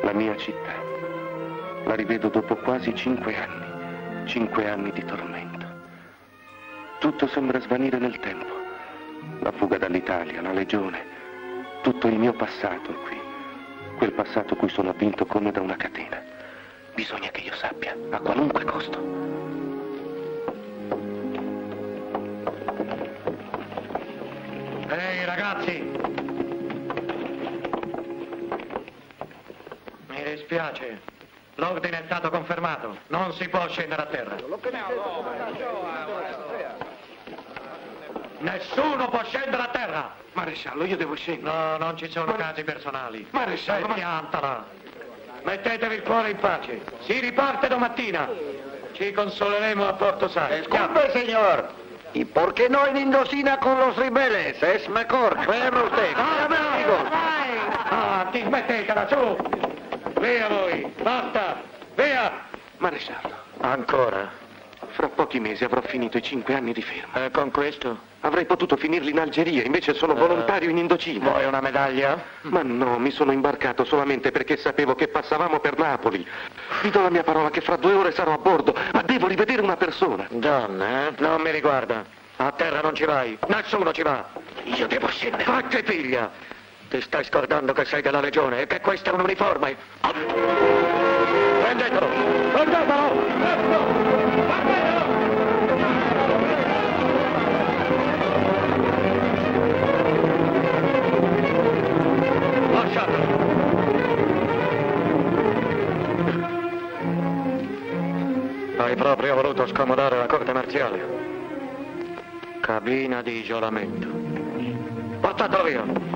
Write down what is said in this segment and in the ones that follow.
La mia città. La rivedo dopo quasi 5 anni. 5 anni di tormento. Tutto sembra svanire nel tempo. La fuga dall'Italia, la legione. Tutto il mio passato qui. Quel passato cui sono avvinto come da una catena. Bisogna che io sappia, a qualunque costo. Ehi, ragazzi! Mi dispiace. L'ordine è stato confermato. Non si può scendere a terra. Nessuno può scendere a terra! Maresciallo, io devo scendere. No, non ci sono casi personali. Maresciallo, piantala. Mettetevi il cuore in pace. Si riparte domattina. Ci consoleremo a Porto Sano. Disculpe, señor. ¿Y por qué no en Indocina con los ribeles? Es mejor, créeme usted. Créame, amigo. Ah, ti smettetela, su! Via voi, basta! Via! Maresciallo, Ancora? fra pochi mesi avrò finito i 5 anni di fermo. E con questo? Avrei potuto finirli in Algeria, invece sono volontario in Indocina. Vuoi una medaglia? Ma no, mi sono imbarcato solamente perché sapevo che passavamo per Napoli. Vi do la mia parola che fra 2 ore sarò a bordo, ma devo rivedere una persona. Donna, Non mi riguarda. A terra non ci vai. Nessuno ci va. Io devo scendere. Ma che piglia? Ti stai scordando che sei della Legione e che questa è un uniforme. Prendetelo! Prendetelo! Lasciatelo! Hai proprio voluto scomodare la corte marziale. Cabina di isolamento. Portatelo via!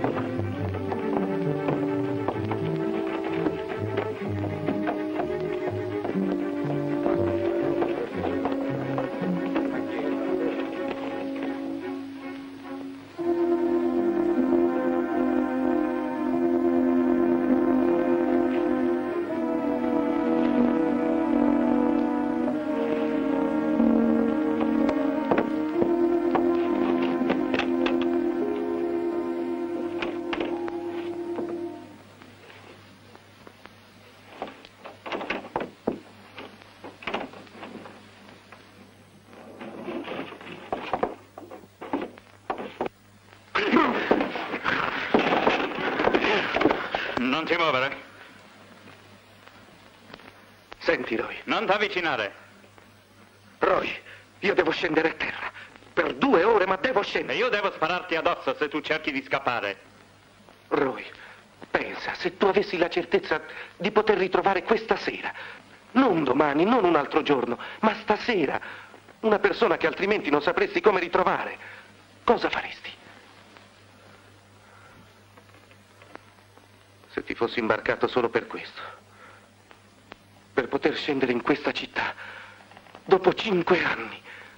Non ti muovere. Senti, Roy. Non ti avvicinare. Roy, io devo scendere a terra. Per 2 ore, ma devo E scendere. io devo spararti addosso se tu cerchi di scappare. Roy, pensa, se tu avessi la certezza di poter ritrovare questa sera, non domani, non un altro giorno, ma stasera, una persona che altrimenti non sapresti come ritrovare, cosa faresti? Se ti fossi imbarcato solo per questo, per poter scendere in questa città, dopo 5 anni,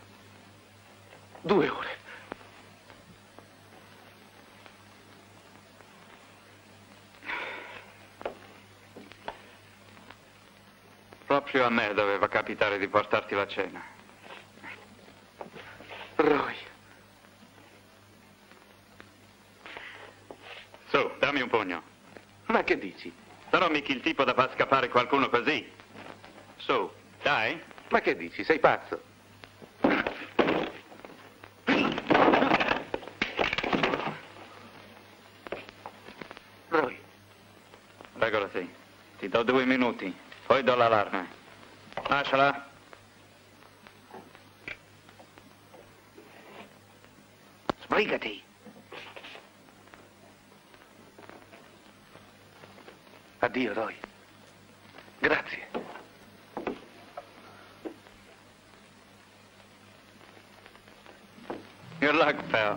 2 ore. Proprio a me doveva capitare di portarti la cena. Roy. Su, dammi un pugno. Ma che dici? Sarò mica il tipo da far scappare qualcuno così. Su, dai. Ma che dici? Sei pazzo? Roy. Regola sì. Ti do 2 minuti, poi do l'allarme. Lasciala. Sbrigati. Addio, Roy. Grazie. Good luck, pal.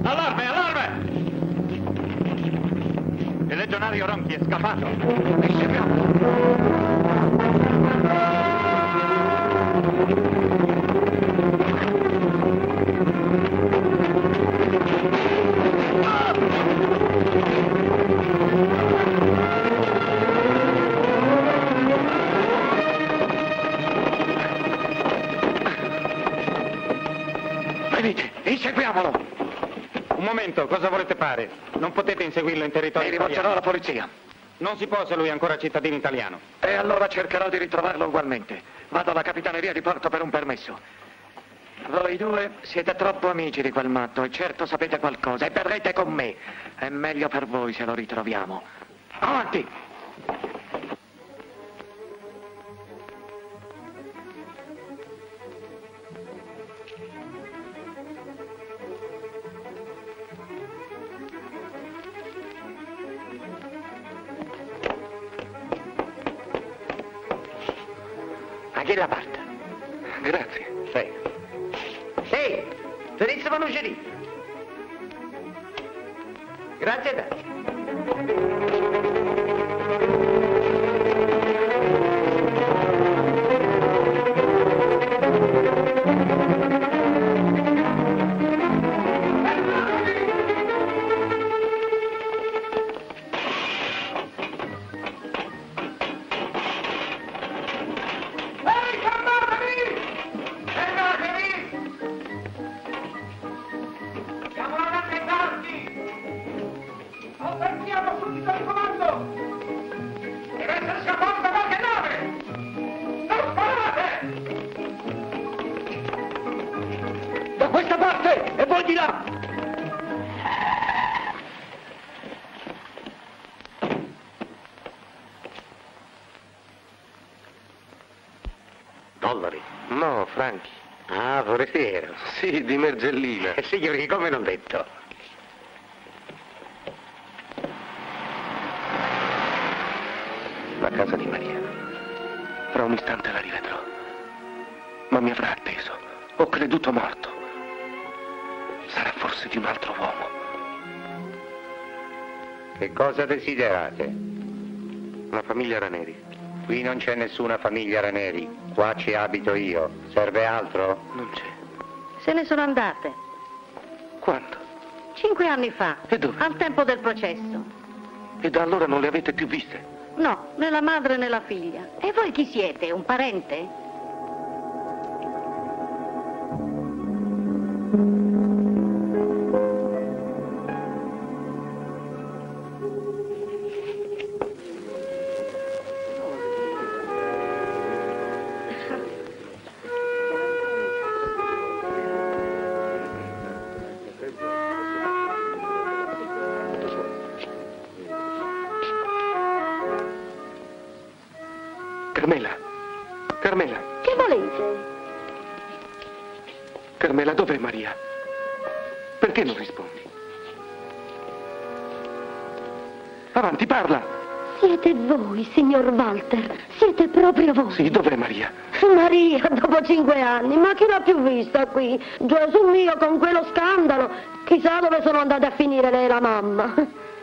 Allarme, allarme! Il legionario Ronchi è scappato. Venite, inseguiamolo! Un momento, cosa volete fare? Non potete inseguirlo in territorio Mi rivolgerò italiano. alla polizia. Non si può se lui è ancora cittadino italiano. E allora cercherò di ritrovarlo ugualmente. Vado alla capitaneria di porto per un permesso. Voi due siete troppo amici di quel matto e certo sapete qualcosa e verrete con me. È meglio per voi se lo ritroviamo. Avanti! A chi la parte? Grazie. Sì. Sì, Ferizio Manuceri. Grazie a te. Da questa parte e voi di là! Dollari. No, franchi. Ah, forestiero. Sì, di Mergellina. Signori, come l'ho detto? La casa di Maria. Fra un istante la rivedrò. Ma mi avrà atteso. Ho creduto morto. Sarà forse di un altro uomo. Che cosa desiderate? La famiglia Raneri. Qui non c'è nessuna famiglia Raneri. Qua ci abito io. Serve altro? Non c'è. Se ne sono andate. Quando? 5 anni fa. E dove? Al tempo del processo. E da allora non le avete più viste? No, né la madre né la figlia. E voi chi siete? Un parente? Carmela. Carmela. Che volete? Carmela, dov'è Maria? Perché non rispondi? Avanti, parla! Siete voi, signor Walter. Siete proprio voi. Sì, dov'è Maria? Maria, dopo 5 anni, ma chi l'ha più vista qui? Gesù mio, con quello scandalo. Chissà dove sono andate a finire lei e la mamma.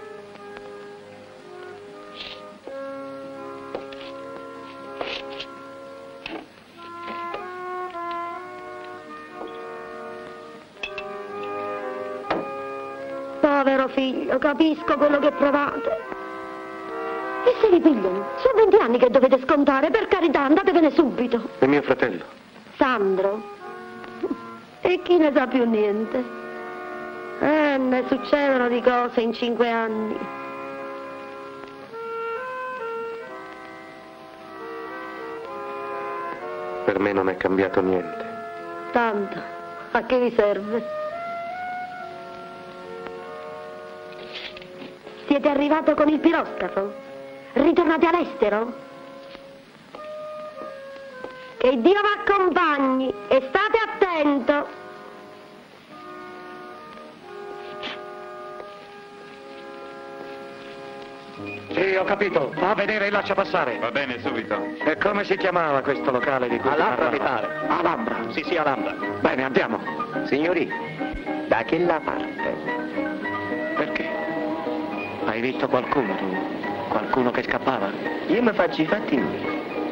Povero figlio, capisco quello che provate. E se li pigliano? Sono 20 anni che dovete scontare, per carità, andatevene subito. È mio fratello. Sandro. E chi ne sa più niente? Ne succedono di cose in 5 anni. Per me non è cambiato niente. Tanto, a che vi serve? Siete arrivato con il piroscafo? Ritornate all'estero? Che Dio vi accompagni e state attento. Sì, ho capito. Va a vedere e lascia passare. Va bene, subito. E come si chiamava questo locale di cui Alhambra parlava? Vitale. Alhambra. Sì, Alhambra. Bene, andiamo. Signori, Da che la parte? Perché? Hai visto qualcuno tu? Qualcuno che scappava? Io mi faccio i fatti miei.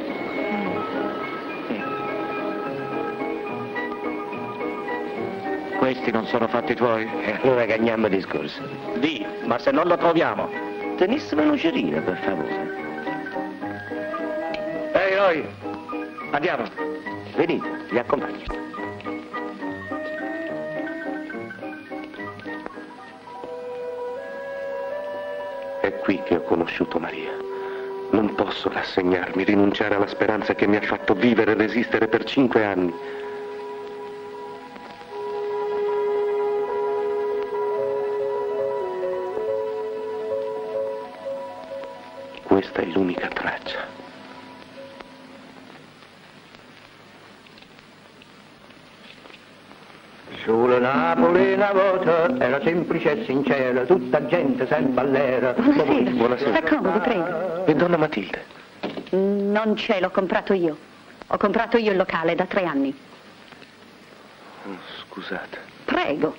Questi non sono fatti tuoi? Allora cagniamo discorso. Di, ma se non lo troviamo, tenissimo un cerino, per favore. Ehi, noi! Andiamo! Venite, vi accompagno. È qui che ho conosciuto Maria. Non posso rassegnarmi, rinunciare alla speranza che mi ha fatto vivere e resistere per 5 anni. Questa è l'unica traccia. Sulla Napoli una volta era semplice e sincera, tutta gente sempre all'era. Buonasera. Buonasera. Sta comodo, prego. E donna Matilde? Non c'è, l'ho comprato io. Ho comprato io il locale da 3 anni. Oh, scusate. Prego.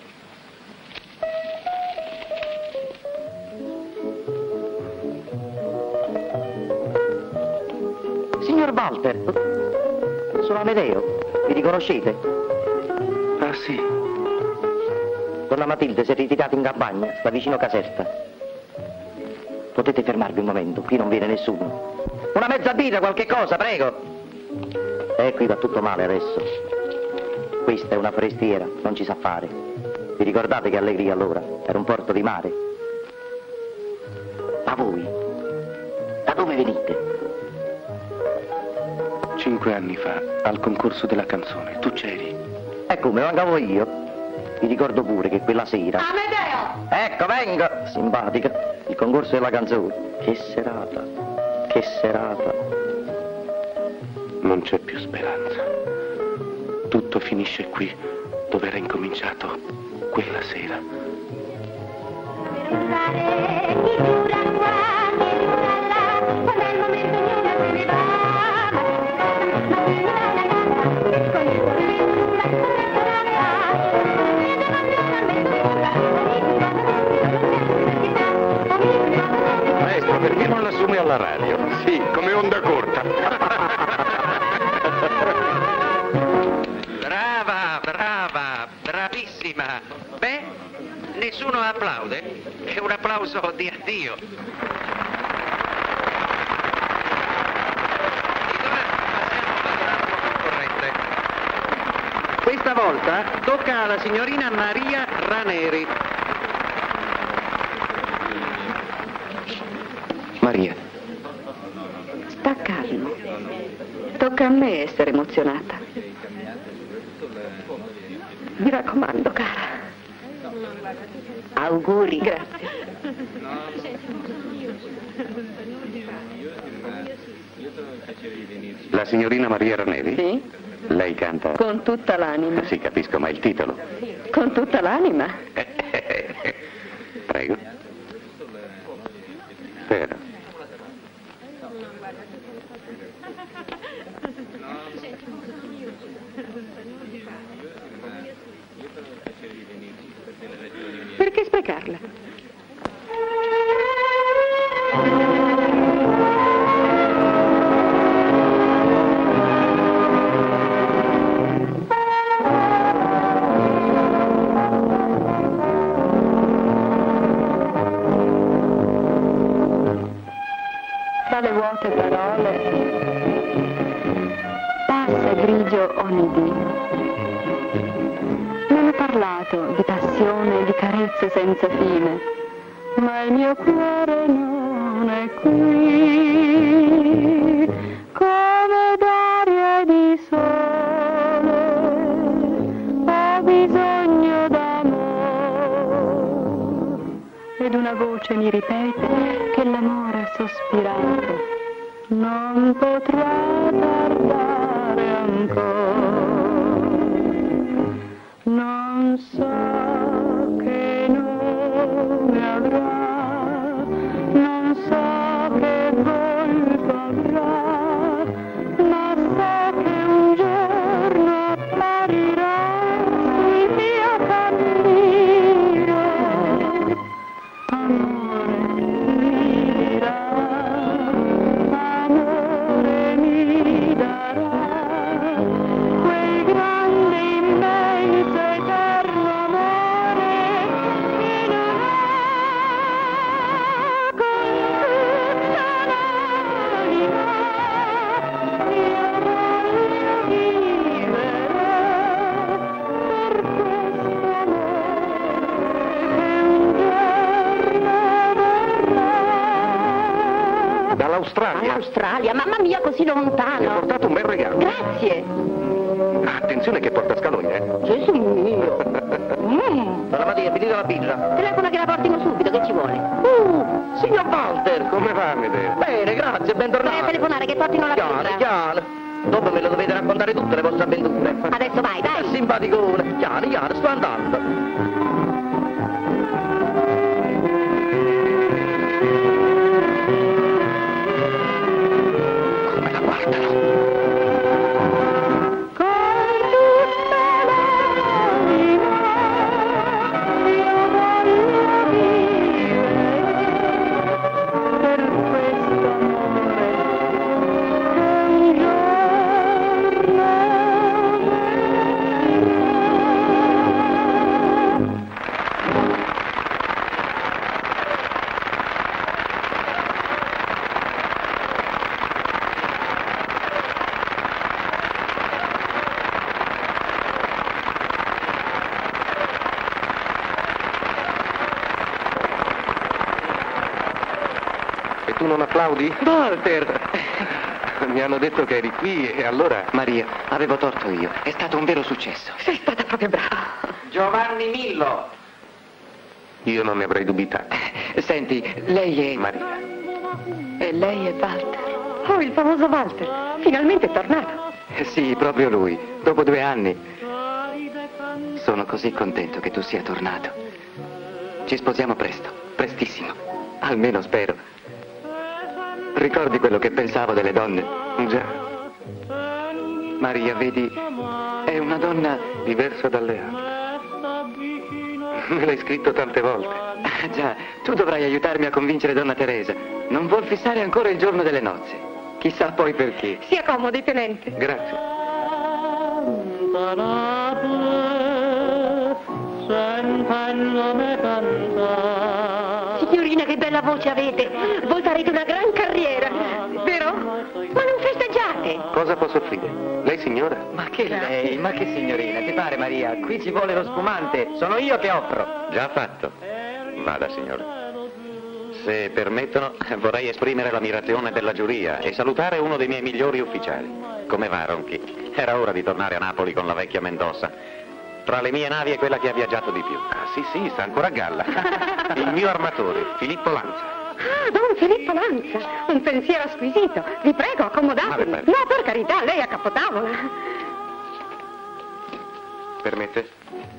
Signor Walter, sono Amedeo, mi riconoscete? Ah sì, Donna Matilde si è ritirata in campagna, sta vicino Caserta. Potete fermarvi un momento, qui non viene nessuno. Una mezza birra, qualche cosa, prego. Qui va tutto male adesso. Questa è una forestiera, non ci sa fare. Vi ricordate che Allegria allora era un porto di mare? Ma voi, da dove venite? 5 anni fa, al concorso della canzone, tu c'eri. E come, mancavo io? Vi ricordo pure che quella sera... Amedeo! Ecco, vengo! Simpatica, il concorso della canzone. Che serata, che serata. Non c'è più speranza. Tutto finisce qui, dove era incominciato quella sera. Maestro, perché non l'assumi alla radio? Sì, come onda corta. Brava, brava, bravissima. Beh, nessuno applaude. È un applauso di addio. Ed ora passiamo all'altro concorrente. Questa volta tocca alla signorina Maria Raneri. Maria, Sta calmo. Tocca a me essere emozionata. Mi raccomando, cara. Auguri. Grazie. la signorina Maria Raneri? Sì? Lei canta? Con tutta l'anima. Sì, capisco, ma il titolo? Con tutta l'anima. Prego. Spera. Perché sprecarla? Tra le vuote parole passa grigio onidino. Non ho parlato di passione e di carezze senza fine, ma il mio cuore non è qui, come d'aria e di sole, ho bisogno d'amore, ed una voce mi ripete che l'amore ha sospirato non potrà tardare ancora. Non so che nome avrà, non so che volto avrà, ma so che un giorno apparirà sul mio cammino. all'Australia. All'Australia? Mamma mia, così Mi ha lontano. portato un bel regalo. Grazie. Attenzione che porta scalogna, eh? Gesù mio. Donna Maria, mi dite la birra. Telefona che la portino subito, che ci vuole? Signor Walter. Come va, Amedeo? Bene, grazie, Vai a bentornato. telefonare che portino la Chiaro, birra. chiaro. Dopo me lo dovete raccontare tutte le vostre avventure. Adesso vai, dai. Simpaticone. Chiaro, sto andando. Come la guardano? E tu non applaudi? Walter! Mi hanno detto che eri qui e allora... Maria, avevo torto io. È stato un vero successo. Sei stata proprio brava. Giovanni Millo. Io non ne avrei dubitato. Senti, lei è... Maria. E lei è Walter. Oh, il famoso Walter. Finalmente è tornato. Sì, proprio lui. Dopo 2 anni. Sono così contento che tu sia tornato. Ci sposiamo presto, prestissimo. Almeno spero. Ricordi quello che pensavo delle donne? Già, Maria, vedi, è una donna... diversa dalle altre. Me l'hai scritto tante volte. Ah, già, tu dovrai aiutarmi a convincere donna Teresa. Non vuol fissare ancora il giorno delle nozze. Chissà poi perché. Si accomodi, tenente. Grazie. Signorina, che bella voce avete. Voi farete una gran carriera, vero? Ma non festeggiate. Cosa posso offrire? Lei signora? Ma che lei, ma che signorina, ti pare Maria? Qui ci vuole lo spumante, sono io che offro. Già fatto. Vada, signore. Se permettono, vorrei esprimere l'ammirazione della giuria e salutare uno dei miei migliori ufficiali. Come va, Ronchi? Era ora di tornare a Napoli con la vecchia Mendoza. Tra le mie navi è quella che ha viaggiato di più. Ah, sì, sta ancora a galla. Il mio armatore, Filippo Lanza. Ah, Don Filippo Lanza. Un pensiero squisito. Vi prego, accomodatevi. Vale, No, per carità, lei a capotavola. Permette?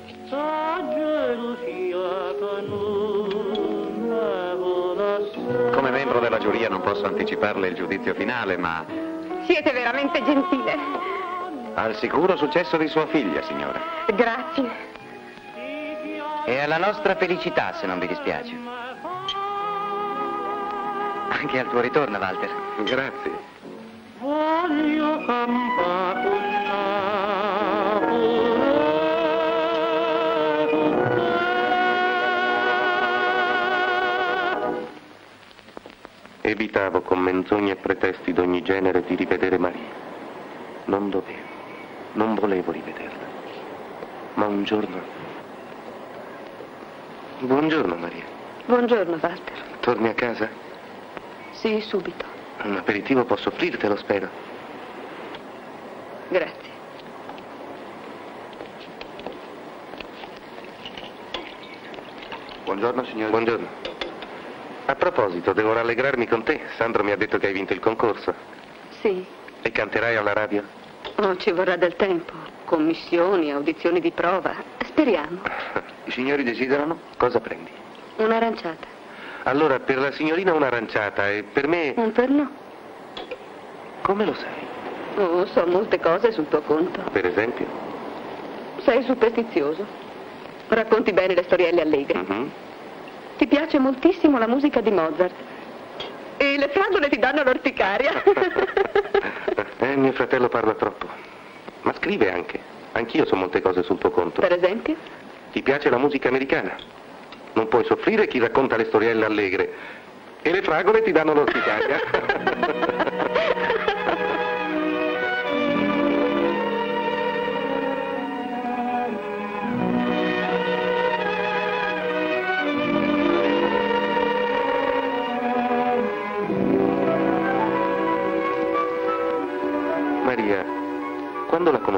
Come membro della giuria non posso anticiparle il giudizio finale, ma Siete veramente gentile. al sicuro successo di sua figlia, signora. Grazie. E alla nostra felicità, se non vi dispiace. Anche al tuo ritorno, Walter. Grazie. Evitavo con menzogne e pretesti d'ogni genere di rivedere Maria. Non dovevo, non volevo rivederla. Ma un giorno... Buongiorno, Maria. Buongiorno, Walter. Torni a casa? Sì, subito. Un aperitivo posso offrirtelo, spero. Grazie. Buongiorno, signore. Buongiorno. A proposito, devo rallegrarmi con te. Sandro mi ha detto che hai vinto il concorso. Sì. E canterai alla radio? Oh, ci vorrà del tempo. Commissioni, audizioni di prova. Speriamo. I signori desiderano? Cosa prendi? Un'aranciata. Allora, per la signorina un'aranciata e per me... Un perno? Come lo sai? Oh, so molte cose sul tuo conto. Per esempio? Sei superstizioso. Racconti bene le storielle allegre. Mhm. Ti piace moltissimo la musica di Mozart. E le fragole ti danno l'orticaria. Mio fratello parla troppo. Ma scrive anche. Anch'io so molte cose sul tuo conto. Per esempio? Ti piace la musica americana? Non puoi soffrire chi racconta le storielle allegre. E le fragole ti danno l'orticaria.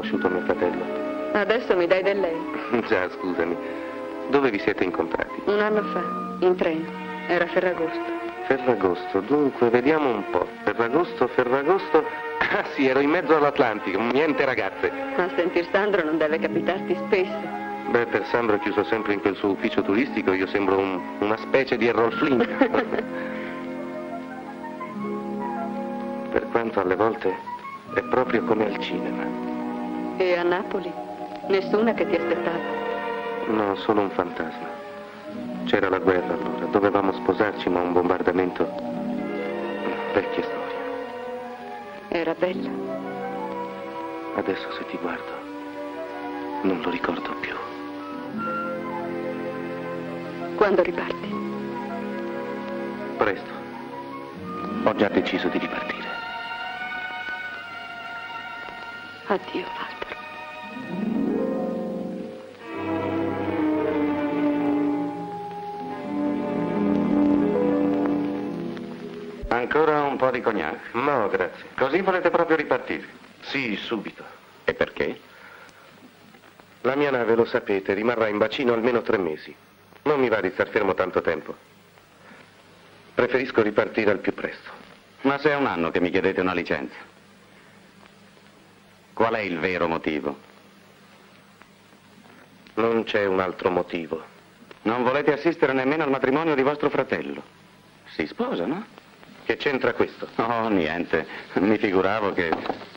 conosciuto mio fratello. Adesso mi dai del lei. Già, scusami. Dove vi siete incontrati? 1 anno fa, in treno. Era Ferragosto. Ferragosto, dunque, vediamo un po'. Ferragosto... Ah sì, ero in mezzo all'Atlantico, niente ragazze. A sentir Sandro non deve capitarti spesso. Beh, per Sandro chiuso sempre in quel suo ufficio turistico, io sembro una specie di Errol Flynn. Per quanto alle volte è proprio come al cinema. E a Napoli? Nessuna che ti aspettava? No, solo un fantasma. C'era la guerra allora, dovevamo sposarci, ma un bombardamento... Vecchia storia. Era bella. Adesso se ti guardo, non lo ricordo più. Quando riparti? Presto. Ho già deciso di ripartire. Addio, Walter. Ancora un po' di cognac? No, grazie. Così volete proprio ripartire? Sì, subito. E perché? La mia nave, lo sapete, rimarrà in bacino almeno 3 mesi. Non mi va di star fermo tanto tempo. Preferisco ripartire al più presto. Ma se è 1 anno che mi chiedete una licenza. Qual è il vero motivo? Non c'è un altro motivo. Non volete assistere nemmeno al matrimonio di vostro fratello? Si sposa, no? Che c'entra questo? Oh, niente. Mi figuravo che...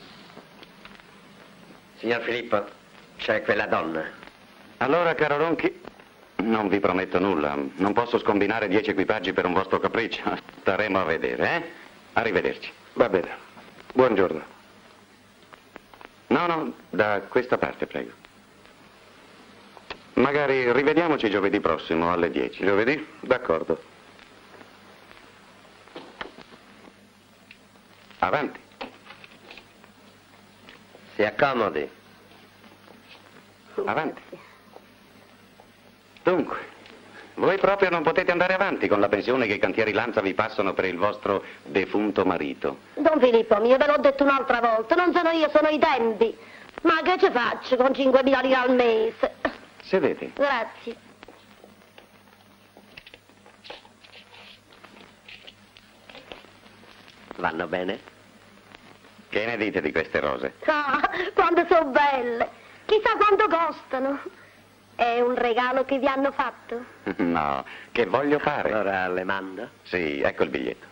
Signor Filippo, c'è quella donna. Allora, caro Ronchi, non vi prometto nulla. Non posso scombinare 10 equipaggi per un vostro capriccio. Staremo a vedere, eh? Arrivederci. Va bene. Buongiorno. No, da questa parte, prego. Magari rivediamoci giovedì prossimo alle 10. Giovedì? D'accordo. Avanti. Si accomodi. Avanti. Dunque, voi proprio non potete andare avanti con la pensione che i cantieri Lanza vi passano per il vostro defunto marito. Don Filippo mio, ve l'ho detto un'altra volta, non sono io, sono i tempi. Ma che ci faccio con 5.000 lire al mese? Sedete. Grazie. Vanno bene? Che ne dite di queste rose? Ah, quando sono belle. Chissà quanto costano. È un regalo che vi hanno fatto? No, che voglio fare? Allora le mando? Sì, ecco il biglietto.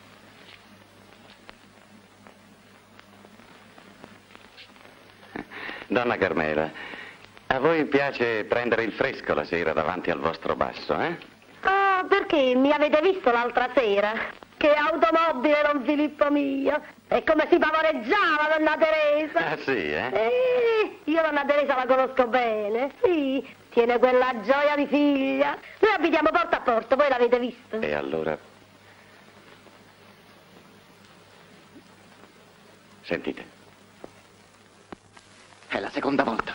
Donna Carmela, a voi piace prendere il fresco la sera davanti al vostro basso, eh? Ah, perché mi avete visto l'altra sera? Che automobile, Don Filippo mio! E come si favoreggiava donna Teresa! Ah, sì, eh? Io donna Teresa la conosco bene, sì, tiene quella gioia di figlia. Noi abitiamo porta a porta, voi l'avete visto? E allora... Sentite. È la seconda volta.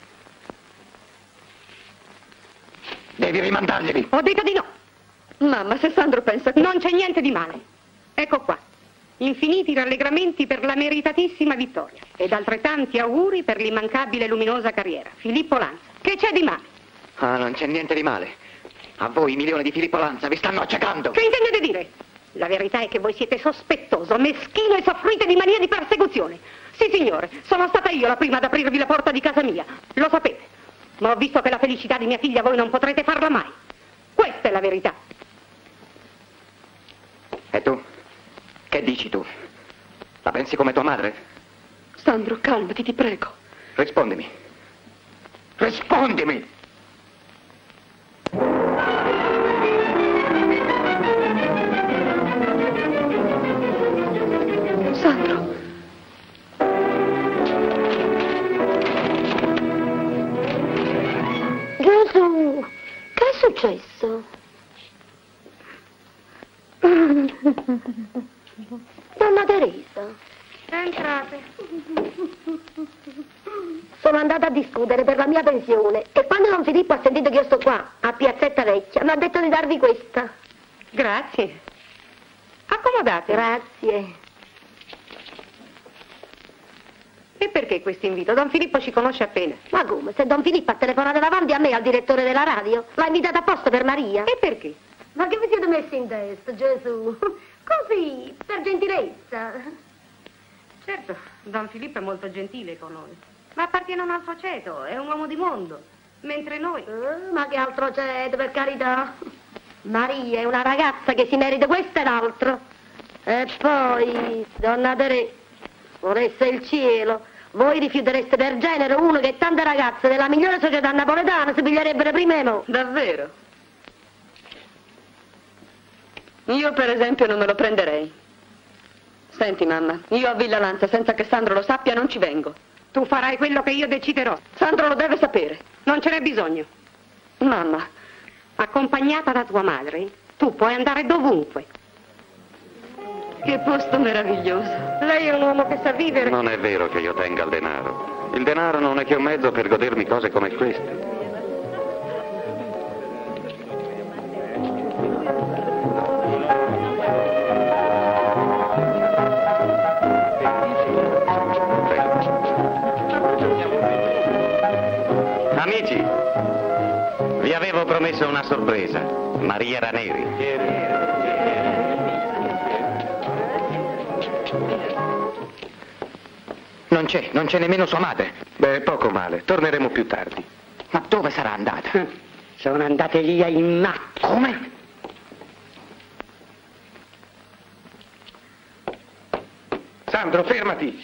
Devi rimandarglieli. Ho detto di no. Mamma, se Sandro pensa che... Non c'è niente di male. Ecco qua. Infiniti rallegramenti per la meritatissima vittoria. Ed altrettanti auguri per l'immancabile e luminosa carriera. Filippo Lanza. Che c'è di male? Ah, non c'è niente di male. A voi, milioni di Filippo Lanza, vi stanno accecando. Che intendete dire? La verità è che voi siete sospettoso, meschino e soffrite di mania di persecuzione. Sì, signore, sono stata io la prima ad aprirvi la porta di casa mia. Lo sapete. Ma ho visto che la felicità di mia figlia voi non potrete farla mai. Questa è la verità. E tu? Che dici tu? La pensi come tua madre? Sandro, calmati, ti prego. Rispondimi. Rispondimi! Sandro. Gesù, che è successo? Donna Teresa. Entrate. Sono andata a discutere per la mia pensione e quando Don Filippo ha sentito che io sto qua, a Piazzetta Vecchia, mi ha detto di darvi questa. Grazie. Accomodate. Grazie. E perché questo invito? Don Filippo ci conosce appena. Ma come? Se Don Filippo ha telefonato davanti a me, al direttore della radio, l'ha invitato apposta per Maria? E perché? Ma che vi siete messi in testa, Gesù? Così, per gentilezza. Certo, Don Filippo è molto gentile con noi, ma appartiene a un altro ceto, è un uomo di mondo, mentre noi... Ma che altro ceto, per carità? Maria è una ragazza che si merita questo e l'altro. E poi, donna Teresa, volesse il cielo, voi rifiutereste per genere uno che tante ragazze della migliore società napoletana si piglierebbero prima di noi. Davvero? Io per esempio non me lo prenderei. Senti mamma, io a Villa Lanza senza che Sandro lo sappia non ci vengo. Tu farai quello che io deciderò. Sandro lo deve sapere, non ce n'è bisogno. Mamma, accompagnata da tua madre, tu puoi andare dovunque. Che posto meraviglioso. Lei è un uomo che sa vivere. Non è vero che io tenga il denaro. Il denaro non è che un mezzo per godermi cose come queste. Amici, vi avevo promesso una sorpresa. Maria Raneri. Non c'è nemmeno sua madre. Beh, poco male. Torneremo più tardi. Ma dove sarà andata? Sono andate via in macchina. Come? Sandro, fermati!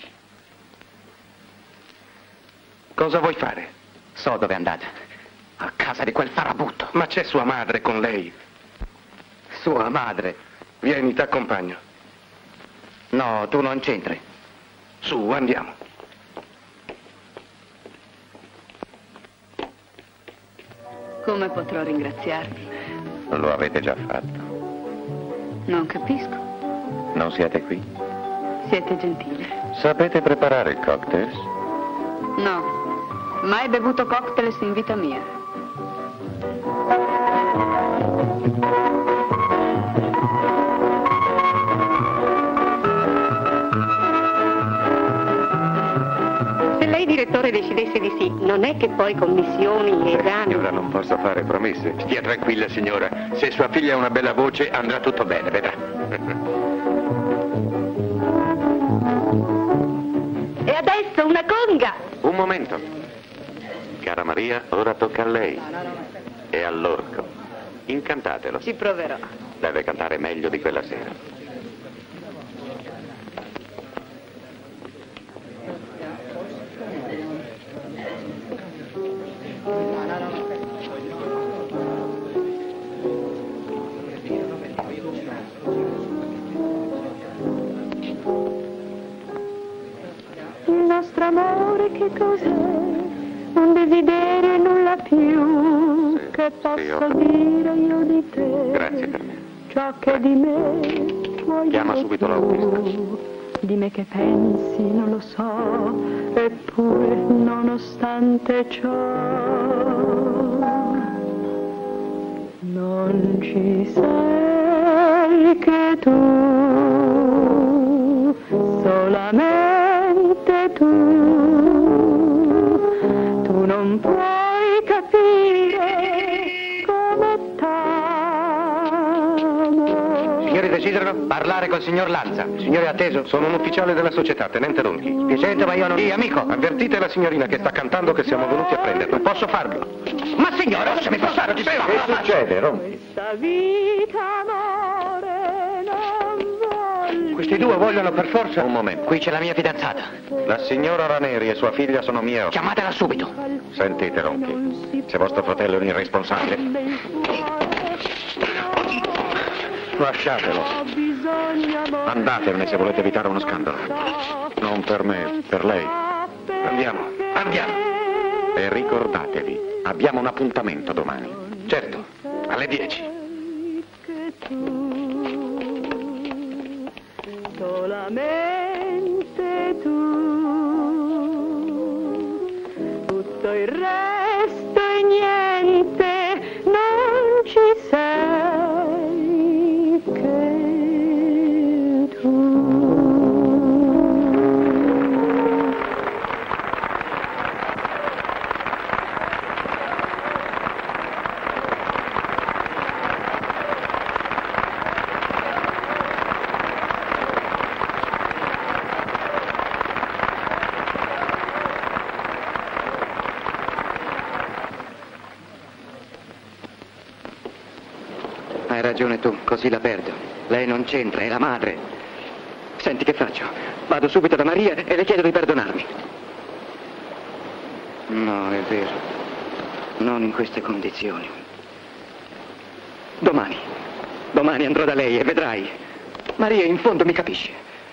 Cosa vuoi fare? So dove è andata. A casa di quel farabutto. Ma c'è sua madre con lei. Sua madre. Vieni, t'accompagno. No, tu non c'entri. Su, andiamo. Come potrò ringraziarvi? Lo avete già fatto. Non capisco. Non siete qui? Siete gentili. Sapete preparare cocktails? No, mai bevuto cocktail in vita mia. Se lei, direttore, decidesse di sì, non è che poi commissioni, esami... Ora non posso fare promesse. Stia tranquilla, signora. Se sua figlia ha una bella voce, andrà tutto bene, vedrà. E adesso una conga! Un momento. Cara Maria, ora tocca a lei. E all'orco. Incantatelo. Ci proverò. Deve cantare meglio di quella sera. Il nostro amore che cos'è? Un desiderio e nulla più che posso dire io di te. Grazie per me. Ciò che di me vuoi Chiama dire subito tu. l'autista. Di me che pensi non lo so, eppure nonostante ciò non ci sei che tu, solamente tu non puoi capire come t'amo. Signori desiderano parlare col signor Lanza. Signore atteso? Sono un ufficiale della società, tenente Ronchi. Piacere, ma io non... Sì, amico. Avvertite la signorina che sta cantando che siamo venuti a prenderla. Non posso farlo. Ma signore, lasciami passare, ti prego. Che succede, Ronchi? Questa vita amore non voglio. Questi due vogliono per forza... Un momento. Qui c'è la mia fidanzata. La signora Raneri e sua figlia sono mie ospiti. Chiamatela subito. Sentite, Ronchi. Se vostro fratello è un irresponsabile, lasciatelo. Andatevene se volete evitare uno scandalo. Non per me, per lei. Andiamo, andiamo. E ricordatevi, abbiamo un appuntamento domani. Certo, alle 10. Solamente tu, tutto il resto è niente, non ci sei che tu. hai ragione tu, così la perdo. Lei non c'entra, è la madre. Senti, che faccio? Vado subito da Maria e le chiedo di perdonarmi. No, è vero. Non in queste condizioni. Domani andrò da lei e vedrai. Maria in fondo mi capisce.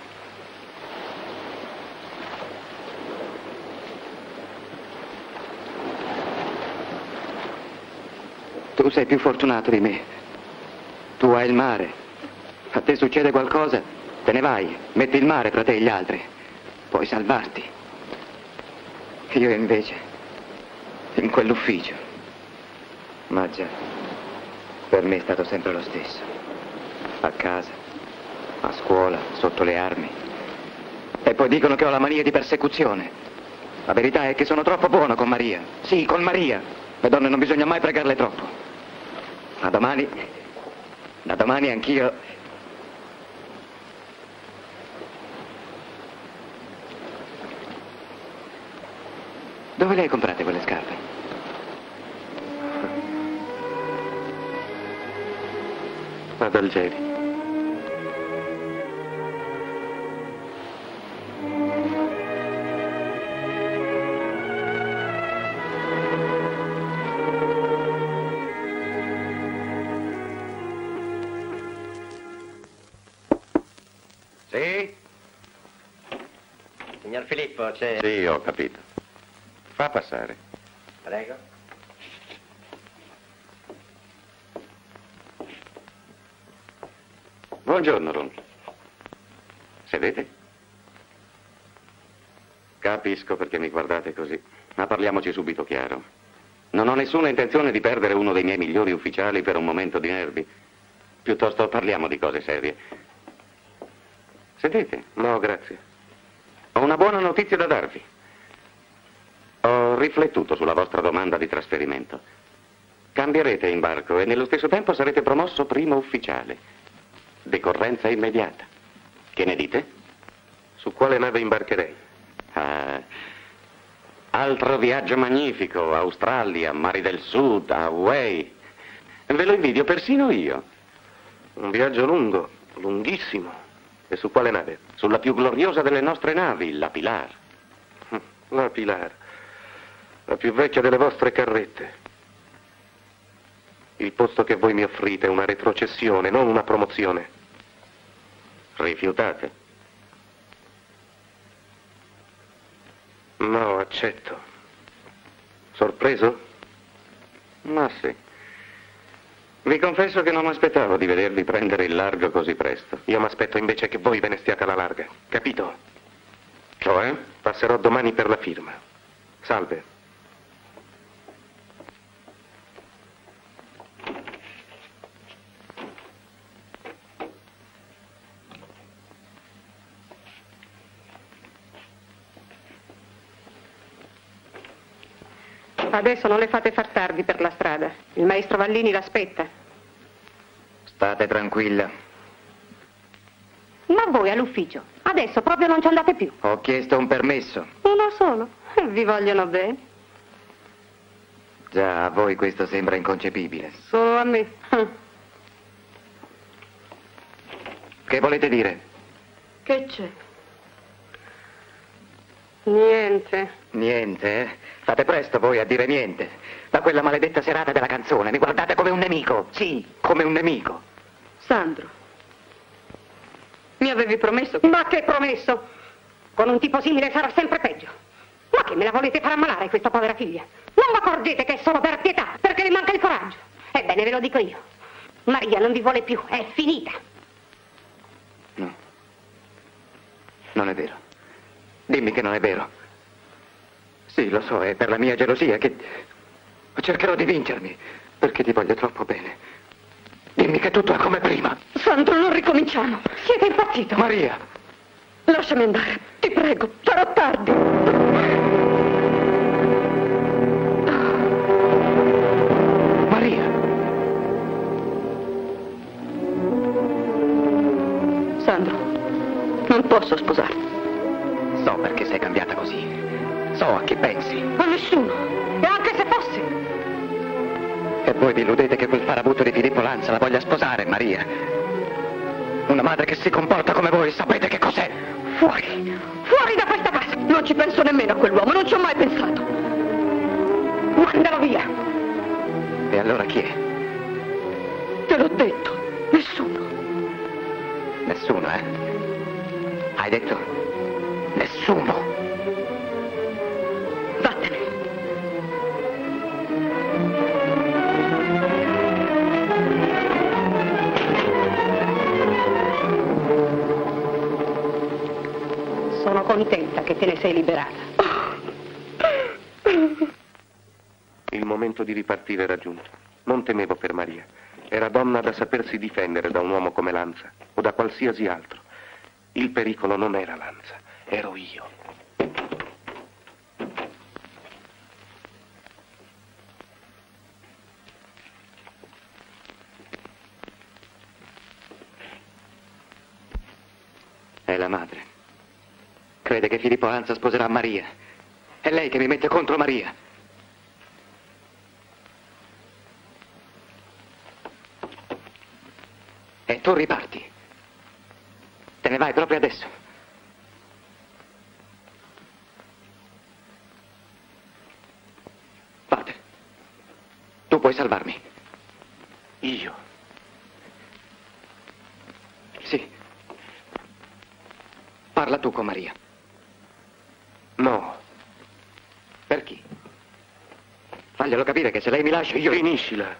Tu sei più fortunato di me. Tu hai il mare. A te succede qualcosa, te ne vai. Metti il mare tra te e gli altri. Puoi salvarti. Io invece, in quell'ufficio. Ma già, per me è stato sempre lo stesso. A casa, a scuola, sotto le armi. E poi dicono che ho la mania di persecuzione. La verità è che sono troppo buono con Maria. Sì, con Maria. Le donne non bisogna mai pregarle troppo. Ma da domani anch'io... Dove le hai comprate quelle scarpe? Ad Algeri. Sì? Signor Filippo, c'è... Sì, ho capito. Fa passare. Prego. Buongiorno, Ronchi. Sedete? Capisco perché mi guardate così, ma parliamoci subito chiaro. Non ho nessuna intenzione di perdere uno dei miei migliori ufficiali per un momento di nervi. Piuttosto parliamo di cose serie. Sedete? No, grazie. Ho una buona notizia da darvi. Ho riflettuto sulla vostra domanda di trasferimento. Cambierete imbarco e nello stesso tempo sarete promosso primo ufficiale. Decorrenza immediata. Che ne dite? Su quale nave imbarcherei? Altro viaggio magnifico, Australia, Mari del Sud, Hawaii. Ve lo invidio persino io. Un viaggio lungo, lunghissimo. E su quale nave? Sulla più gloriosa delle nostre navi, la Pilar. La Pilar. La più vecchia delle vostre carrette. Il posto che voi mi offrite è una retrocessione, non una promozione. Rifiutate? No, accetto. Sorpreso? Ma sì. Vi confesso che non mi aspettavo di vedervi prendere il largo così presto. Io mi aspetto invece che voi ve ne stiate alla larga, capito? Cioè? Passerò domani per la firma. Salve. Adesso non le fate far tardi per la strada. Il maestro Vallini l'aspetta. State tranquilla. Ma voi all'ufficio, adesso proprio non ci andate più. Ho chiesto un permesso. Uno solo. Vi vogliono bene. Già, a voi questo sembra inconcepibile. Solo a me. Che volete dire? Che c'è? Niente. Niente, eh? Fate presto voi a dire niente. Da quella maledetta serata della canzone mi guardate come un nemico. Sì, come un nemico. Sandro, mi avevi promesso... Ma che promesso? Con un tipo simile sarà sempre peggio. Ma che me la volete far ammalare questa povera figlia? Non vi accorgete che è solo per pietà, perché le manca il coraggio? Ebbene, ve lo dico io. Maria non vi vuole più, è finita. No. Non è vero. Dimmi che non è vero. Sì, lo so, è per la mia gelosia che... cercherò di vincermi, perché ti voglio troppo bene. Dimmi che tutto è come prima. Sandro, non ricominciamo. Siete impazzito. Maria! Lasciami andare, ti prego, sarà tardi. Maria! Sandro, non posso sposarti. So perché sei cambiata così. So a chi pensi. A nessuno. E anche se fosse. E voi vi illudete che quel farabutto di Filippo Lanza la voglia sposare, Maria. Una madre che si comporta come voi, sapete che cos'è? Fuori! Fuori da questa casa! Non ci penso nemmeno a quell'uomo, non ci ho mai pensato. Mandalo via! E allora chi è? Te l'ho detto, nessuno. Nessuno, eh? Hai detto nessuno. Vattene. Sono contenta che te ne sei liberata. Il momento di ripartire era giunto. Non temevo per Maria. Era donna da sapersi difendere da un uomo come Lanza o da qualsiasi altro. Il pericolo non era Lanza, ero io. È la madre. Crede che Filippo Lanza sposerà Maria. È lei che mi mette contro Maria. E tu riparti. Te ne vai proprio adesso. Vattene. Tu puoi salvarmi. Io? Sì. Parla tu con Maria. No. Per chi? Faglielo capire che se lei mi lascia io... Finiscila.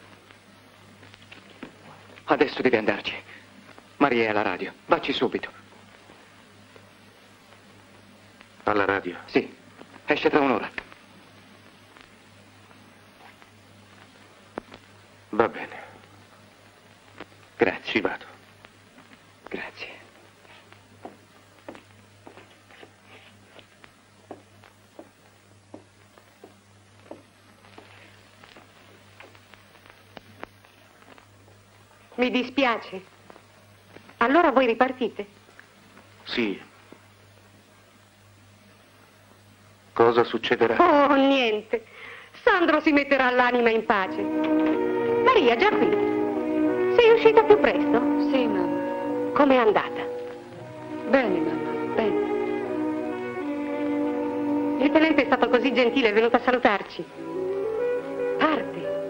Adesso devi andarci. Maria è alla radio. Vacci subito. Alla radio? Sì. Esce tra un'ora. Va bene. Grazie. Ci vado. Grazie. Mi dispiace. Allora voi ripartite? Sì. Cosa succederà? Oh, niente. Sandro si metterà l'anima in pace. Maria, già qui? Sei uscita più presto? Sì, mamma. Com'è andata? Bene, mamma, bene. Il tenente è stato così gentile, è venuto a salutarci. Parte.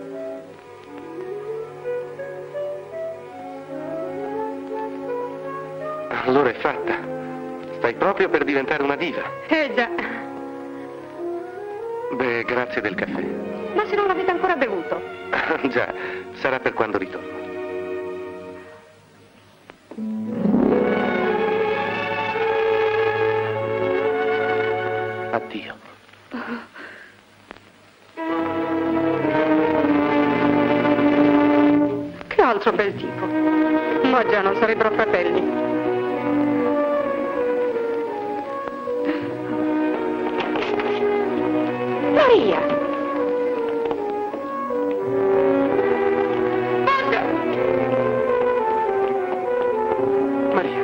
Allora è fatta. Stai proprio per diventare una diva. Già. Beh, grazie del caffè. Ma se non l'avete ancora bevuto? Già, sarà per quando ritorno. Addio. Che altro bel tipo. Ma già non sarebbero fratelli. Maria! Maria.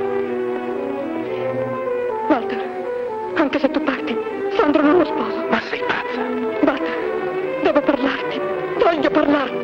Walter, anche se tu parti, Sandro non lo sposo. Ma sei pazza? Walter, devo parlarti. Voglio parlarti.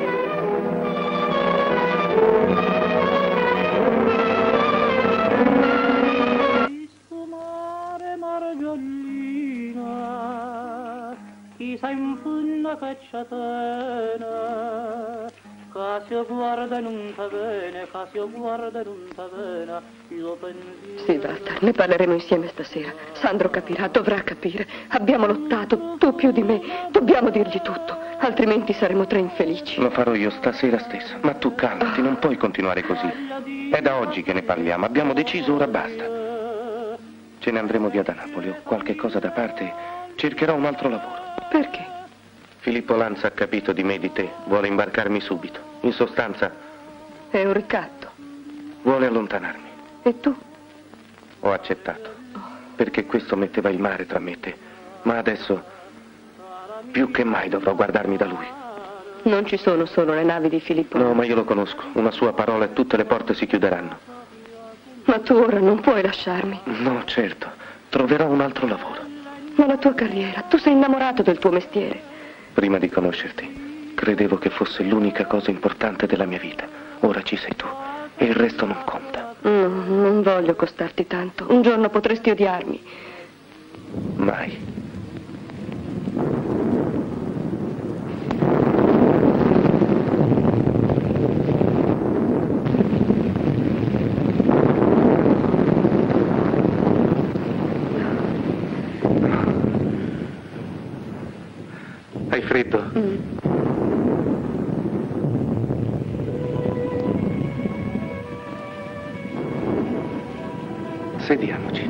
Chissà in fondo che c'è pena, che si guarda non sta bene, che si guarda non sta bene, io penso... Sì, Walter, ne parleremo insieme stasera. Sandro capirà, dovrà capire. Abbiamo lottato, tu più di me. Dobbiamo dirgli tutto, altrimenti saremo tre infelici. Lo farò io stasera stessa. Ma tu calmati, non puoi continuare così. È da oggi che ne parliamo, abbiamo deciso, ora basta. Ce ne andremo via da Napoli, ho qualche cosa da parte, cercherò un altro lavoro. Perché? Filippo Lanza ha capito di me e di te, vuole imbarcarmi subito. In sostanza, È un ricatto. vuole allontanarmi. E tu? Ho accettato, perché questo metteva il mare tra me e te. Ma adesso, più che mai dovrò guardarmi da lui. Non ci sono solo le navi di Filippo. No, ma io lo conosco. Una sua parola e tutte le porte si chiuderanno. Ma tu ora non puoi lasciarmi. No, certo. Troverò un altro lavoro. Ma la tua carriera, tu sei innamorato del tuo mestiere. Prima di conoscerti, Credevo che fosse l'unica cosa importante della mia vita. Ora ci sei tu e il resto non conta. No, non voglio costarti tanto. Un giorno potresti odiarmi. Mai. Hai freddo? Sediamoci.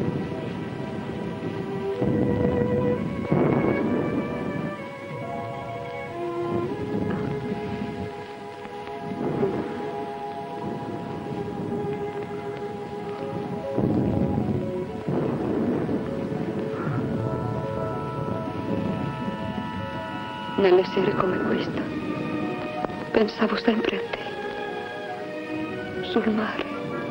Nelle sere come questa, pensavo sempre a te, sul mare.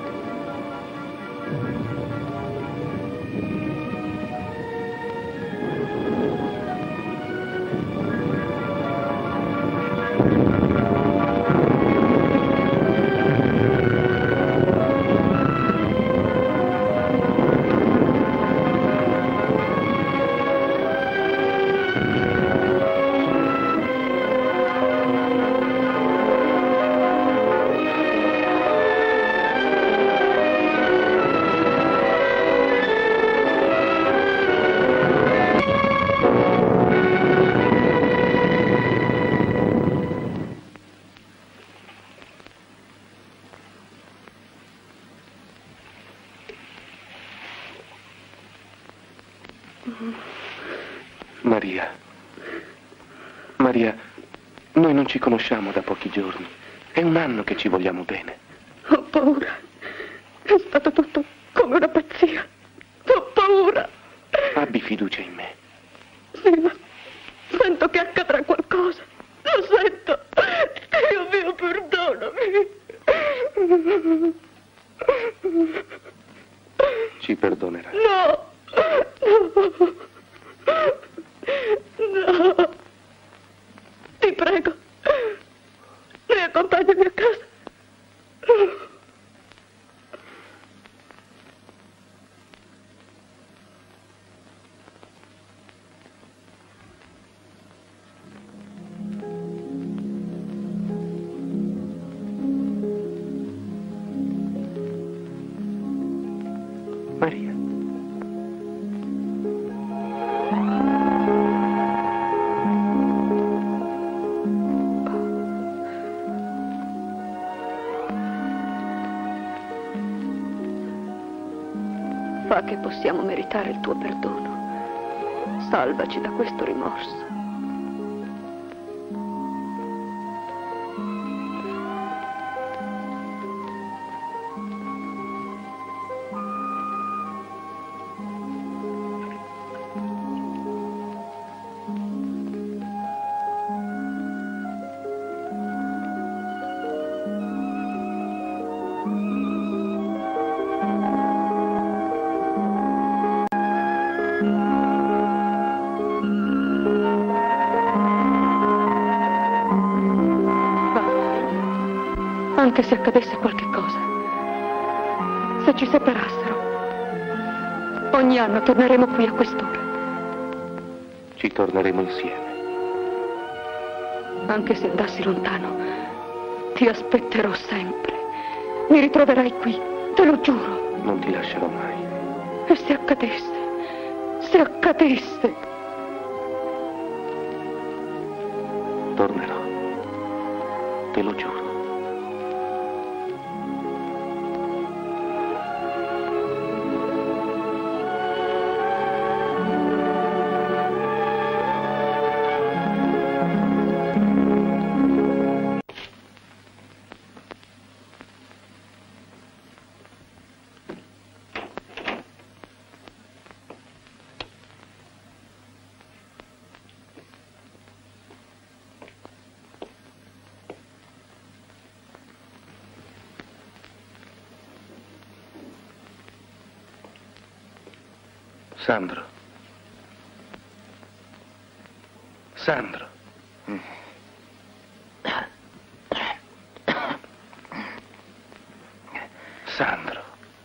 Maria, noi non ci conosciamo da pochi giorni. È un anno che ci vogliamo bene. Ho paura. È stato tutto come una pazzia. Ho paura. Abbi fiducia in me. Sì, ma sento che accadrà qualcosa. Lo sento. Dio mio, perdonami. Ci perdonerai. No. No. Ti prego. Riaccompagnami a casa. Maria. Fa che possiamo meritare il tuo perdono. Salvaci da questo rimorso. Anche se accadesse qualche cosa, se ci separassero, ogni anno torneremo qui a quest'ora. Ci torneremo insieme. Anche se andassi lontano, ti aspetterò sempre. Mi ritroverai qui, te lo giuro. Non ti lascerò mai. E se accadesse, se accadesse... Tornerò. Te lo giuro. Sandro. Sandro. Sandro.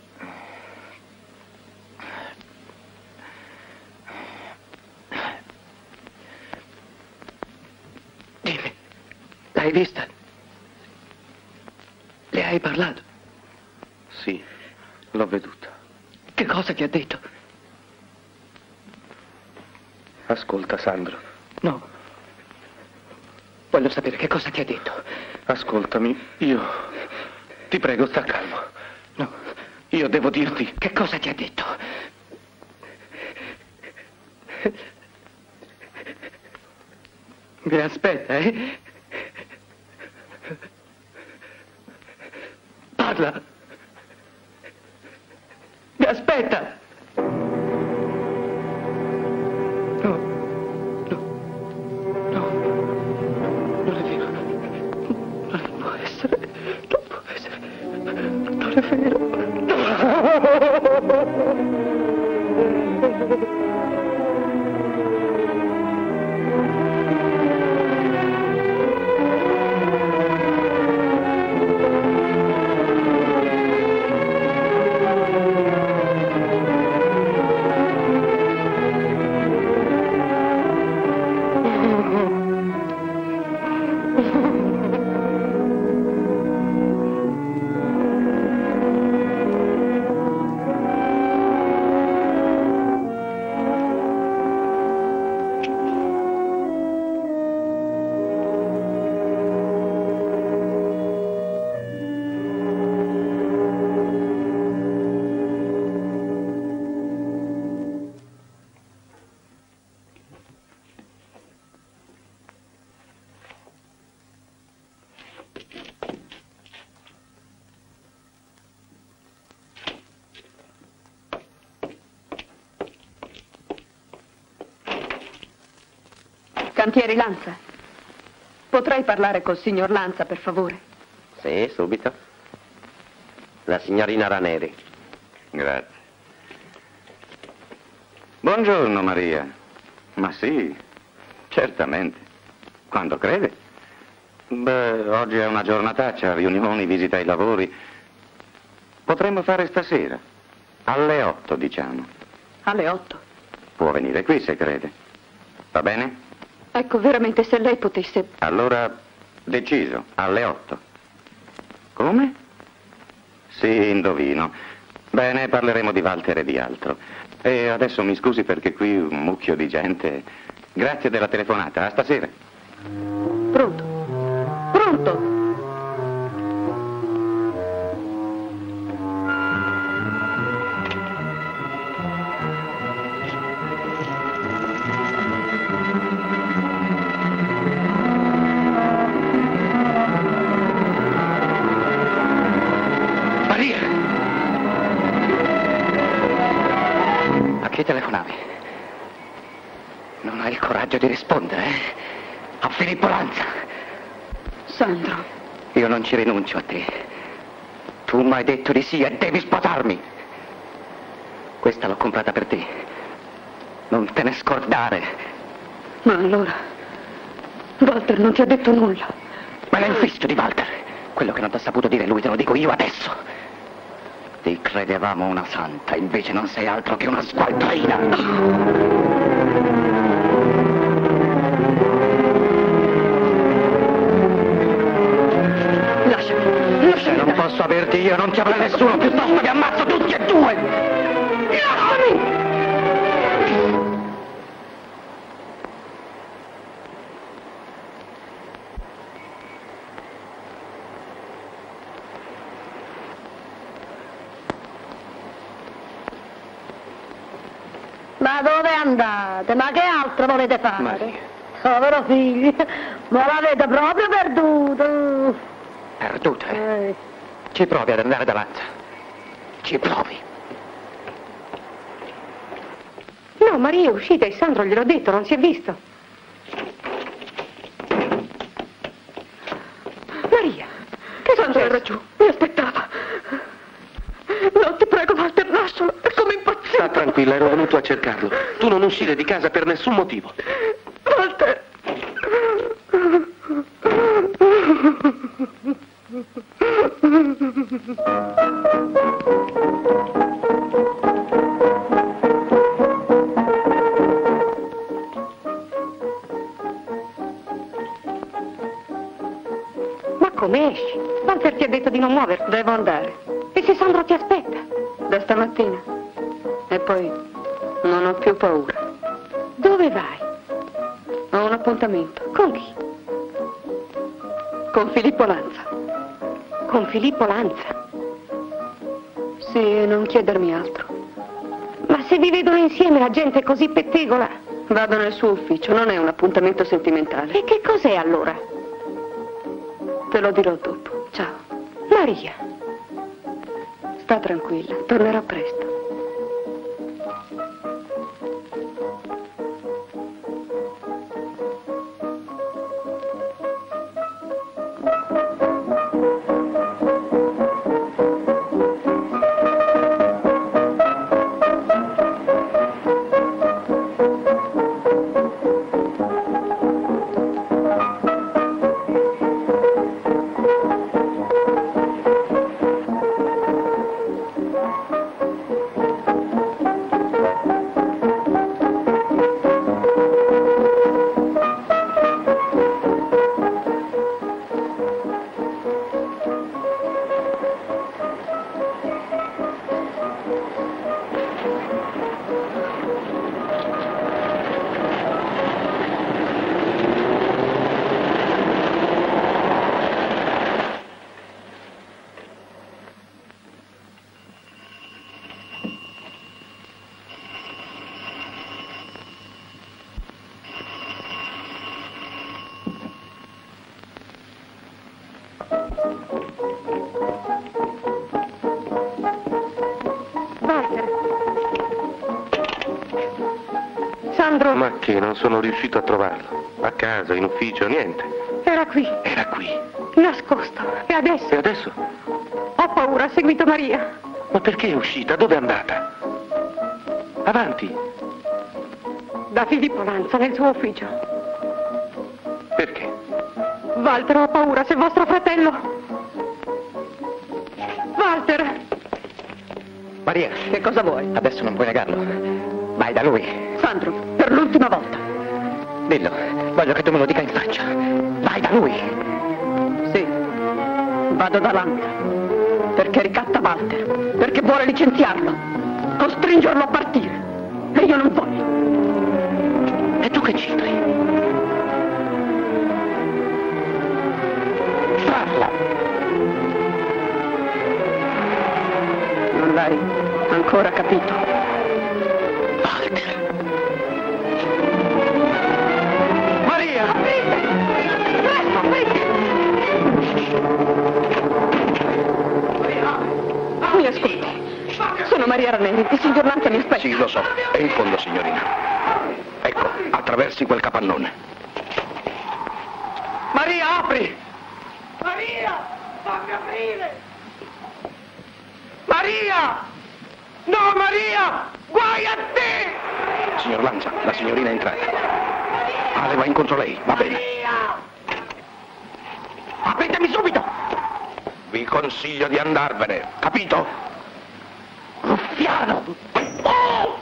Dimmi, l'hai vista? Le hai parlato? Sì, l'ho veduta. Che cosa ti ha detto? Ascolta, Sandro. No. Voglio sapere che cosa ti ha detto. Ascoltami, io... Ti prego, sta calmo. No. Io devo dirti... Che cosa ti ha detto? Mi aspetta, eh? Parla. Mi aspetta. No. No. No. Non è vero. Non può essere. Non può essere. Non è vero. No. Cantieri Lanza. Potrei parlare col signor Lanza, per favore? Sì, subito. La signorina Raneri. Grazie. Buongiorno, Maria. Ma sì, certamente. Quando crede? Beh, oggi è una giornataccia, riunioni, visita ai lavori. Potremmo fare stasera. Alle 8, diciamo. Alle 8. Può venire qui se crede. Va bene? Ecco, veramente, se lei potesse... Allora, deciso, alle 8. Come? Sì, indovino. Bene, parleremo di Walter e di altro. E adesso mi scusi perché qui un mucchio di gente. Grazie della telefonata, a stasera. Pronto? Pronto? Telefonavi. Non hai il coraggio di rispondere, eh? A Filippo Lanza. Sandro. Io non ci rinuncio a te. Tu mi hai detto di sì e devi sposarmi. Questa l'ho comprata per te. Non te ne scordare. Ma allora... Walter non ti ha detto nulla. Me l'hai infisto di Walter. Quello che non ti ha saputo dire lui te lo dico io adesso. Ti credevamo una santa, invece non sei altro che una sgualdrina. Lasciami. Se non posso averti io, non ti avrà nessuno, piuttosto che ammazzo tutti e due. Lasciami! Ma dove andate? Ma che altro volete fare? Maria. Povero figlio, ma l'avete proprio perduto. Perduto, eh? Ci provi ad andare da Lanza. Ci provi. No, Maria è uscita e Sandro gliel'ho detto, non si è visto. Maria, che Sandro era giù, mi aspettava. No, ti prego, Walter, lascialo, è come impazzito. Sta tranquilla, ero venuto a cercarlo. Tu non uscire di casa per nessun motivo. Walter. ricovero. Devo andare. E se Sandro ti aspetta? Da stamattina. E poi non ho più paura. Dove vai? Ho un appuntamento. Con chi? Con Filippo Lanza. Con Filippo Lanza? Sì, e non chiedermi altro. Ma se vi vedono insieme la gente è così pettegola? Vado nel suo ufficio, non è un appuntamento sentimentale. E che cos'è allora? Te lo dirò dopo. Ciao. Maria. Sta tranquilla, tornerò presto. Sandro? Ma che, non sono riuscito a trovarlo. A casa, in ufficio, niente. Era qui. Era qui. Nascosto. E adesso? E adesso? Ho paura, ha seguito Maria. Ma perché è uscita? Dove è andata? Avanti. Da Filippo Lanza, nel suo ufficio. Perché? Walter, ho paura, se vostro fratello... Walter! Maria. Che cosa vuoi? Adesso non puoi negarlo. Vai da lui. Sandro, per l'ultima volta. Dillo, voglio che tu me lo dica in faccia. Vai da lui. Sì, vado da Lanza. Perché ricatta Walter. Perché vuole licenziarlo. Costringerlo a partire. E io non voglio. E tu che c'entri? Parla. Non l'hai ancora capito. Walter. Maria! Presto, aprite! Mi ascolti. Sono Maria Ranelli, il signor Lanza mi aspetta. Sì, lo so. È in fondo, signorina. Ecco, attraversi quel capannone. Maria, apri! Maria! Fammi aprire! Maria! No, Maria! Guai a te! Signor Lanza, la signorina è entrata. Ale va incontro lei, va bene. Apritemi subito! Vi consiglio di andarvene, capito? Ruffiano! Oh!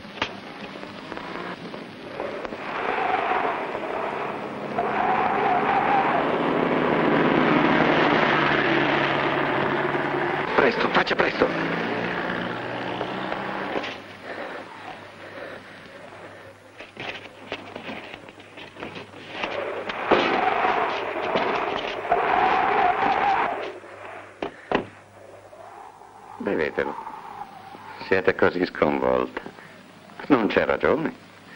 Presto, faccia presto! Bevetelo. Siete così sconvolta. Non c'è ragione.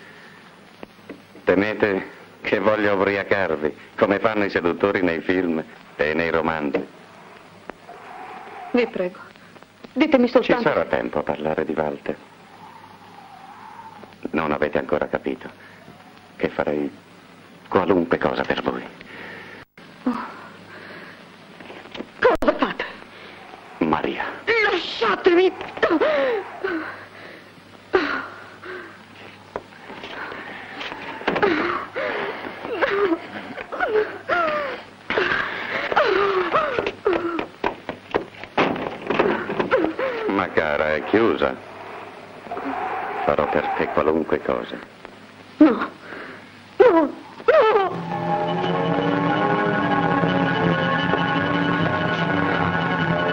Temete che voglia ubriacarvi, come fanno i seduttori nei film e nei romanzi. Vi prego, ditemi Ci soltanto... sarà tempo a parlare di Walter. Non avete ancora capito che farei qualunque cosa per voi. Cosa fate? Maria. Lasciatemi! Ma cara, è chiusa. Farò per te qualunque cosa. No, no, no!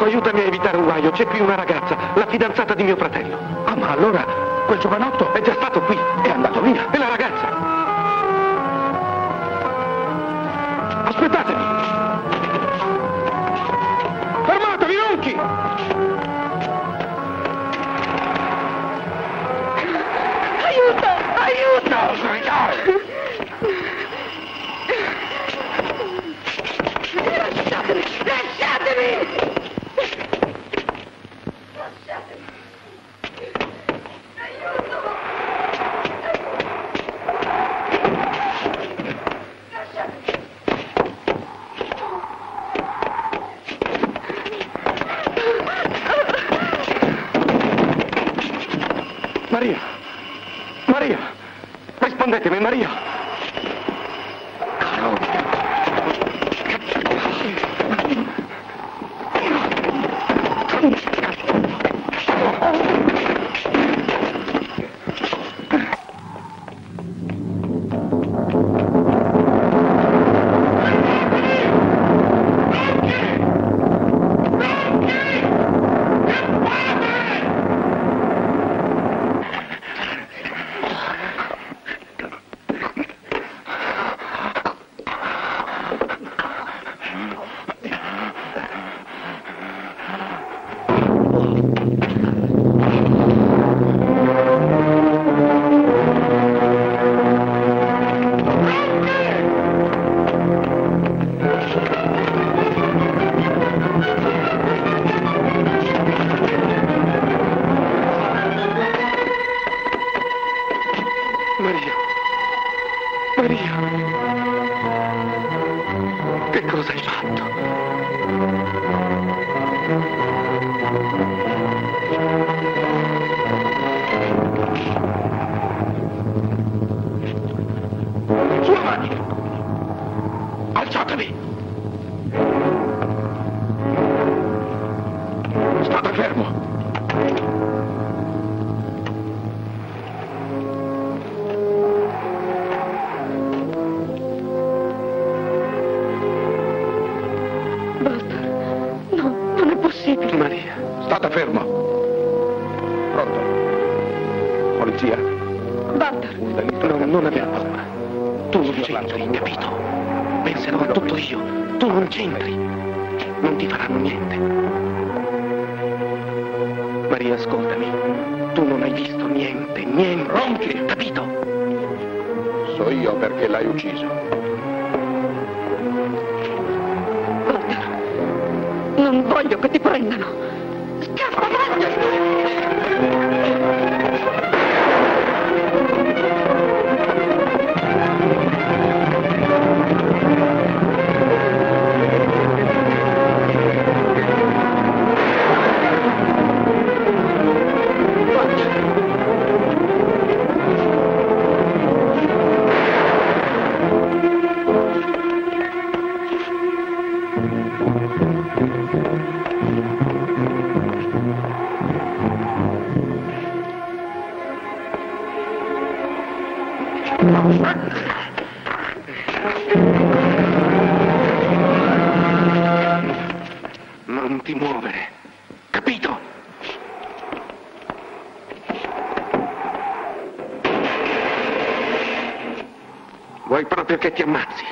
Ecco, aiutami a evitare un guaio. C'è qui una ragazza, la fidanzata di mio fratello. Ah, ma allora quel giovanotto È già stato qui. è andato via. E la ragazza? Aspettatemi! Fermatevi, Ronchi! Aiuto! Aiuto! Lasciatemi! Lasciatemi! Maria! Maria! Rispondetemi, Maria! Maria! Maria! Che cosa hai fatto? Sulle mani! Alzatevi! State fermo! Maria. State fermo! Pronto? Polizia? Walter! Un delitto. No, non aver paura. Tu non c'entri, capito? Penserò a tutto io. Tu non c'entri. Non ti faranno niente. Maria, ascoltami. Tu non hai visto niente, niente. Ronchi! Capito? So io perché l'hai ucciso. Walter! Non voglio che ti prendano! Scappa, Walter! Non ti muovere, capito? Vuoi proprio che ti ammazzi?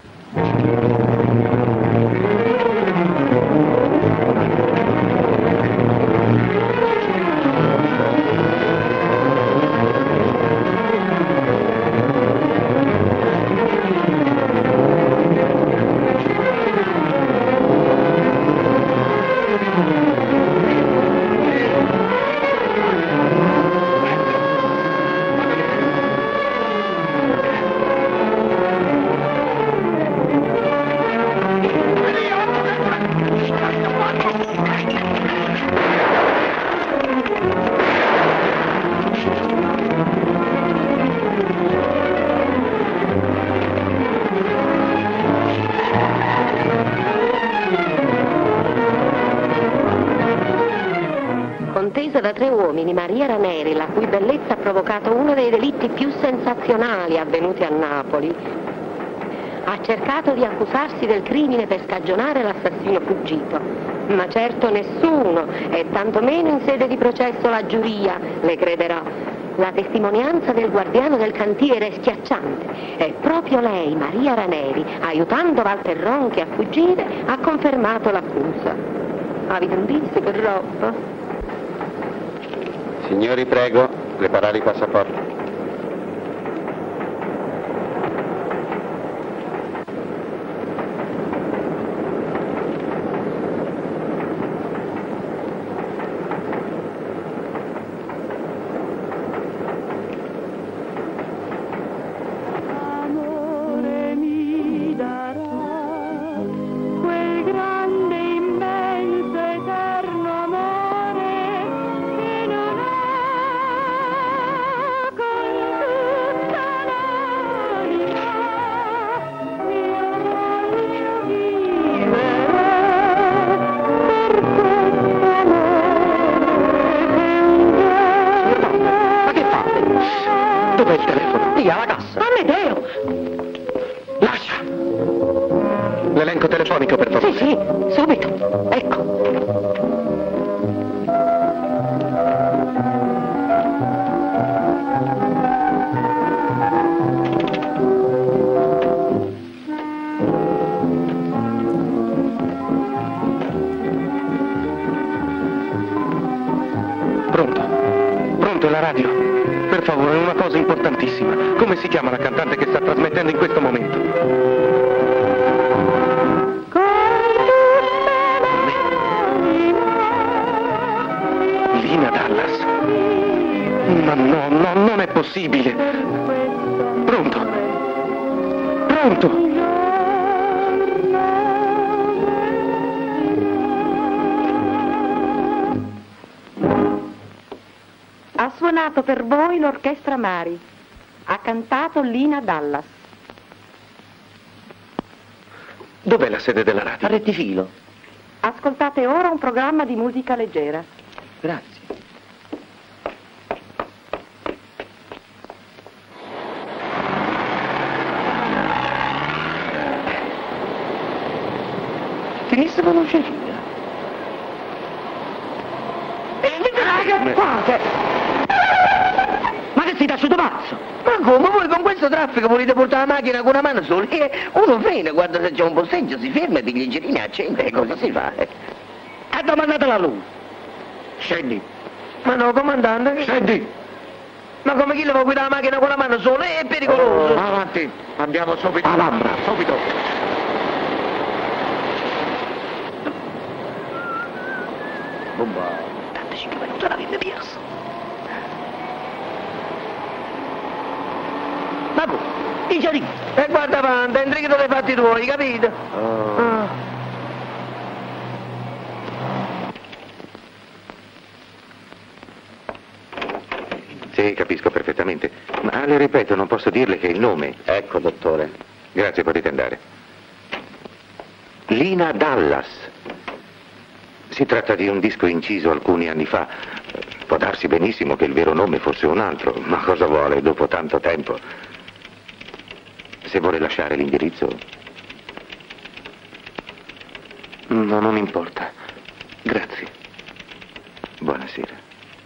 Contesa da 3 uomini, Maria Raneri, la cui bellezza ha provocato uno dei delitti più sensazionali avvenuti a Napoli, ha cercato di accusarsi del crimine per scagionare l'assassino fuggito. Ma certo nessuno, e tantomeno in sede di processo la giuria, le crederà. La testimonianza del guardiano del cantiere è schiacciante. E proprio lei, Maria Raneri, aiutando Walter Ronchi a fuggire, ha confermato l'accusa. Avete un visto per roba? Signori, prego, preparare i passaporti. Ha suonato per voi l'orchestra Mari. Ha cantato Lina Dallas. Dov'è la sede della radio? A Rettifilo. Ascoltate ora un programma di musica leggera. Grazie. Finissimo l'uscita. Ragazzate! Ma che sei taciuto pazzo? Ma come? Voi con questo traffico volete portare la macchina con una mano sola? Uno frena, guarda se c'è un posteggio, si ferma e piglia i girini e accende. E cosa si fa? Ha domandato la lui. Scendi. Ma no, comandante. Scendi. Ma come chi le può guidare la macchina con la mano sola? È pericoloso. Avanti, andiamo subito. Alhambra. Subito. 85 minuti l'avete perso. Ma voi, i giardini. E guarda avanti, entri che non hai fatti tuoi, capito? Sì, capisco perfettamente. Ma le ripeto, non posso dirle che il nome... Ecco, dottore. Grazie, potete andare. Lina Dallas. Si tratta di un disco inciso alcuni anni fa. Può darsi benissimo che il vero nome fosse un altro, ma cosa vuole dopo tanto tempo? Se vuole lasciare l'indirizzo... No, non importa. Grazie. Buonasera.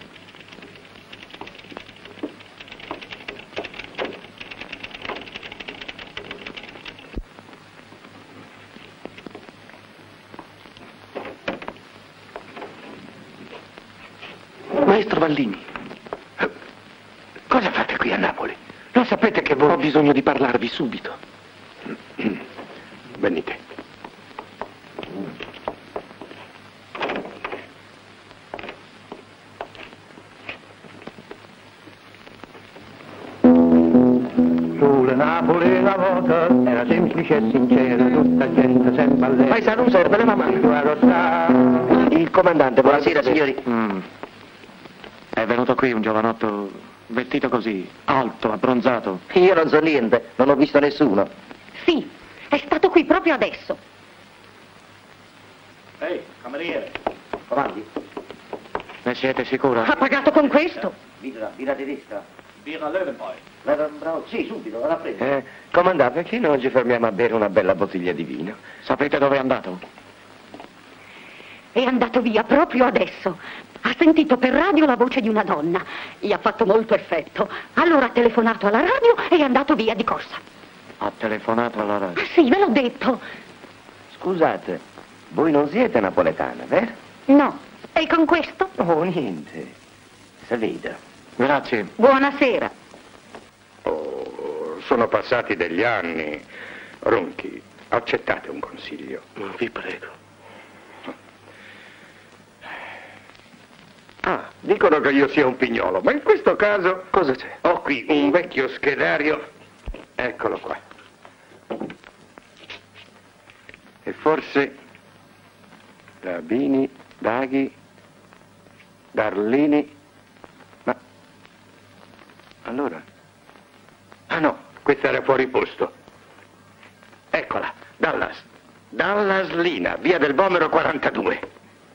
Maestro Vallini, cosa fate qui a Napoli? Non sapete che ho bisogno di parlarvi subito. Venite. Sulle Napoli una volta era semplice e sincera, tutta gente sempre allegra. Paesano, non serve la mano. Il comandante, buonasera signori. È venuto qui un giovanotto vestito così, alto, abbronzato. Io non so niente, non ho visto nessuno. Sì, è stato qui proprio adesso. Ehi, cameriere. Avanti. Ne siete sicura? Ha pagato con questo? Birra tedesca. Birra Löwenbräu. Sì, subito, vado a prendere. Comandante, perché non ci fermiamo a bere una bella bottiglia di vino? Sapete dove è andato? È andato via proprio adesso. Ha sentito per radio la voce di una donna. Gli ha fatto molto effetto. Allora ha telefonato alla radio e è andato via di corsa. Ha telefonato alla radio? Ah sì, ve l'ho detto. Scusate, voi non siete napoletana, vero? No. E con questo? Oh, niente. Si veda. Grazie. Buonasera. Oh, sono passati degli anni. Ronchi, accettate un consiglio. Vi prego. Ah, dicono che io sia un pignolo, ma in questo caso... Cosa c'è? Ho qui un vecchio schedario. Eccolo qua. E forse... Labini, Daghi, Darlini... Ma... Allora... Ah no, questa era fuori posto. Eccola, Dallas. Dallas Lina, via del Vomero 42.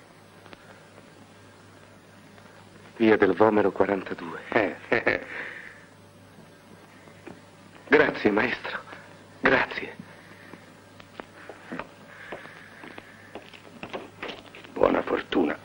Via del Vomero 42. Grazie, maestro. Grazie. Buona fortuna.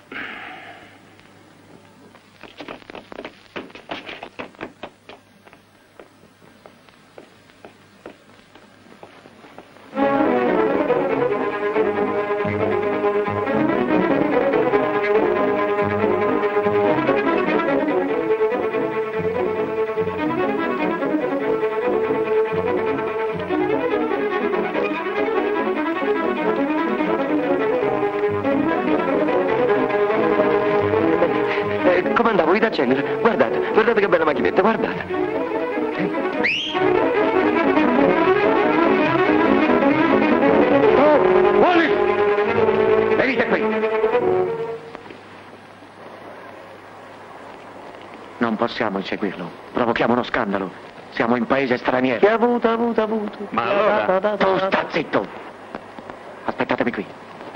Comandavo, da accendere. Guardate, guardate che bella macchinetta, guardate. Oh, Wallis! Venite qui! Non possiamo inseguirlo. Provochiamo uno scandalo. Siamo in paese straniero. Che ha avuto. Ma allora... Tu sta zitto! Aspettatemi qui.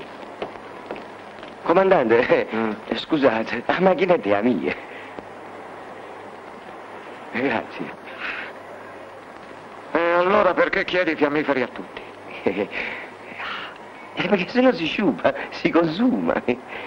Comandante, scusate, la macchinetta è mia. Grazie. E allora perché chiedi fiammiferi a tutti? Perché se no si sciupa, si consuma.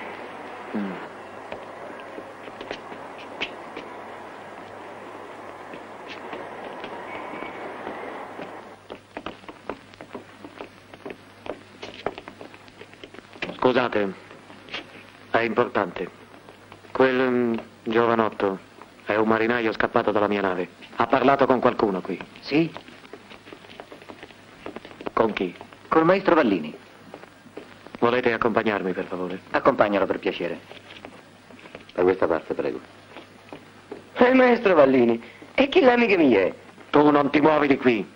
Scusate. È importante. Quel giovanotto è un marinaio scappato dalla mia nave. Ha parlato con qualcuno qui. Sì? Con chi? Col maestro Vallini. Volete accompagnarmi, per favore? Accompagnalo per piacere. Da questa parte, prego. Il maestro Vallini. E chi l'amica mia è? Tu non ti muovi di qui.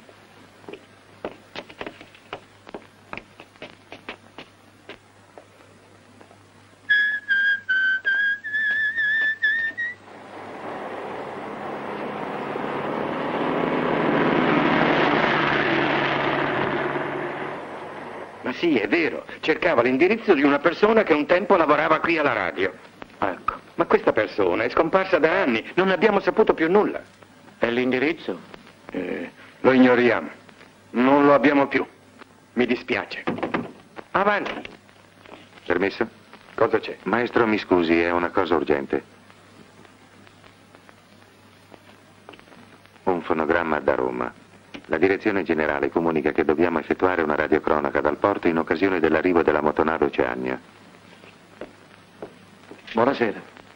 Sì, è vero. Cercava l'indirizzo di una persona che un tempo lavorava qui alla radio. Ecco. Ma questa persona è scomparsa da anni. Non ne abbiamo saputo più nulla. E l'indirizzo? Lo ignoriamo. Non lo abbiamo più. Mi dispiace. Avanti. Permesso? Cosa c'è? Maestro, mi scusi, è una cosa urgente. Un fonogramma da Roma. La direzione generale comunica che dobbiamo effettuare una radiocronaca dal porto in occasione dell'arrivo della motonave Oceania. Buonasera.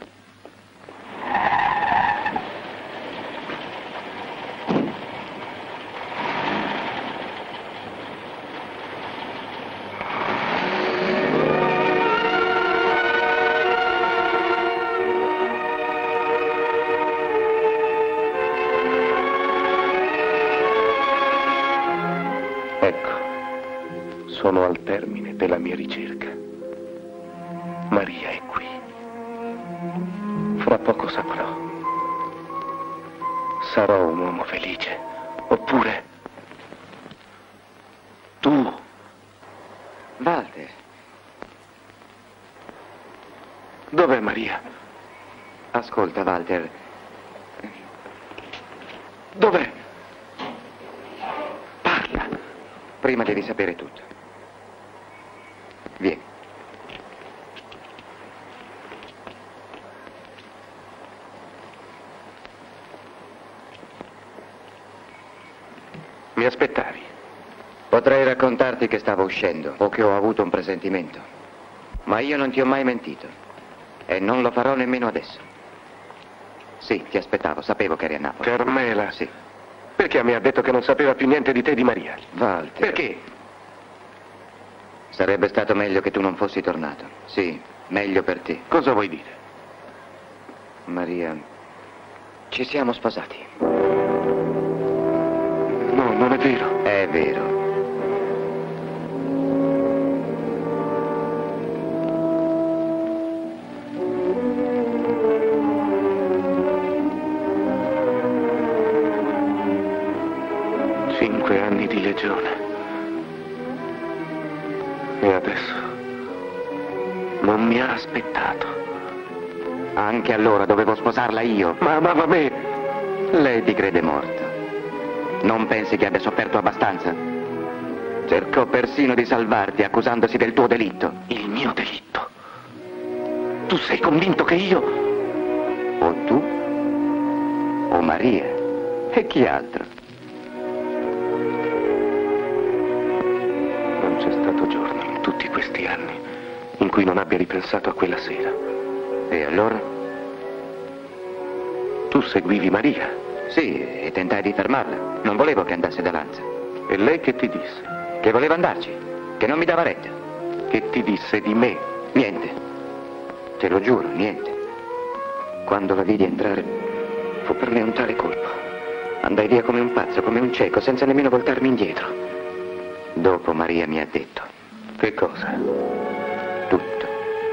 Sono al termine della mia ricerca. Maria è qui. Fra poco saprò. Sarò un uomo felice. Oppure... tu. Walter. Dov'è Maria? Ascolta, Walter. Dov'è? Parla. Prima devi sapere tutto. Vieni. Mi aspettavi? Potrei raccontarti che stavo uscendo o che ho avuto un presentimento. Ma io non ti ho mai mentito. E non lo farò nemmeno adesso. Sì, ti aspettavo, sapevo che eri a Napoli. Carmela? Sì. Perché mi ha detto che non sapeva più niente di te e di Maria? Walter. Perché? Sarebbe stato meglio che tu non fossi tornato. Sì, meglio per te. Cosa vuoi dire? Maria, ci siamo sposati. No, non è vero. È vero. Anni di legione. E adesso non mi ha aspettato. Anche allora dovevo sposarla io. Ma amava me. Lei ti crede morta. Non pensi che abbia sofferto abbastanza? Cercò persino di salvarti accusandosi del tuo delitto. Il mio delitto? Tu sei convinto che io... O tu o Maria. E chi altro? Non c'è stato giorno in tutti questi anni in cui non abbia ripensato a quella sera. E allora? Tu seguivi Maria? Sì, e tentai di fermarla. Non volevo che andasse da Lanza. E lei che ti disse? Che voleva andarci, che non mi dava retta. Che ti disse di me? Niente. Te lo giuro, niente. Quando la vidi entrare, fu per me un tale colpo. Andai via come un pazzo, come un cieco, senza nemmeno voltarmi indietro. Dopo Maria mi ha detto. Che cosa? Tutto.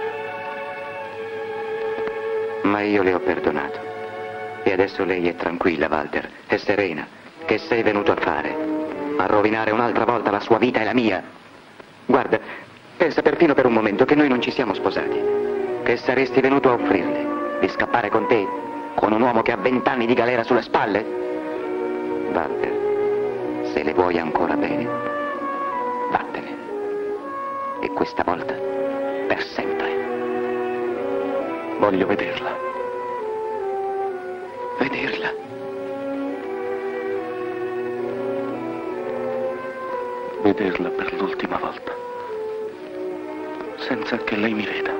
Ma io le ho perdonato. E adesso lei è tranquilla, Walter, è serena. Che sei venuto a fare? A rovinare un'altra volta la sua vita e la mia? Guarda, pensa perfino per un momento che noi non ci siamo sposati. Che saresti venuto a offrirle? Di scappare con te? Con un uomo che ha 20 anni di galera sulle spalle? Walter, se le vuoi ancora bene, vattene. E questa volta per sempre. Voglio vederla. Vederla? Vederla per l'ultima volta. Senza che lei mi veda.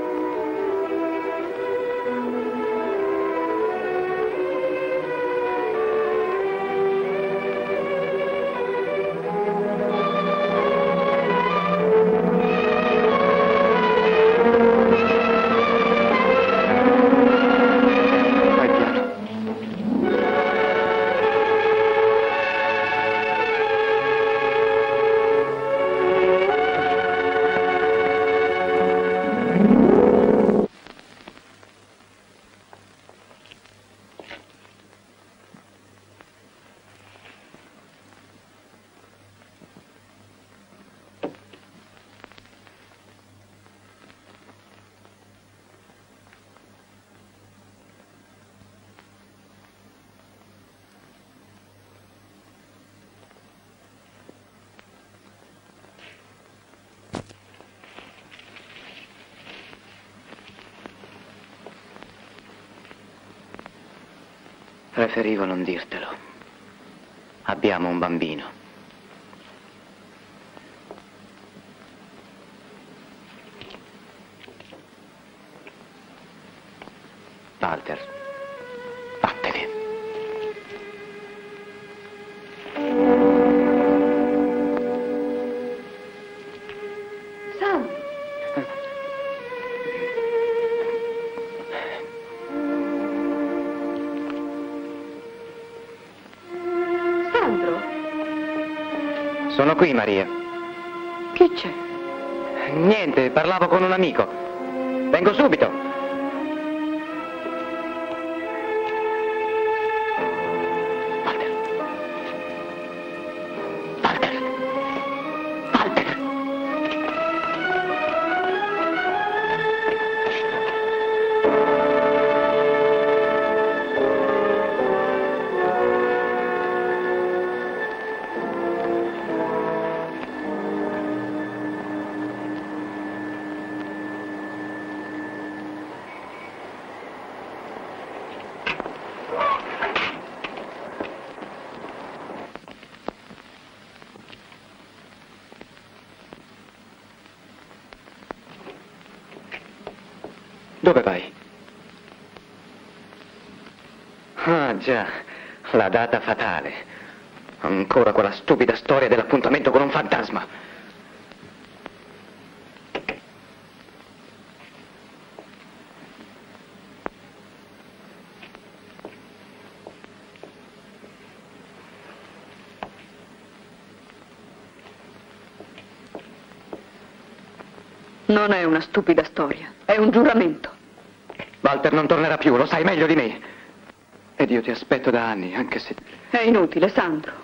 Preferivo non dirtelo. Abbiamo un bambino. Walter, vattene. Sam! Sono qui, Maria. Chi c'è? Niente, parlavo con un amico. Vengo subito. Dove vai? Ah, già, la data fatale. Ancora quella stupida storia dell'appuntamento con un fantasma. Non è una stupida storia, è un giuramento. Walter non tornerà più, lo sai meglio di me. Ed io ti aspetto da anni, anche se... È inutile, Sandro.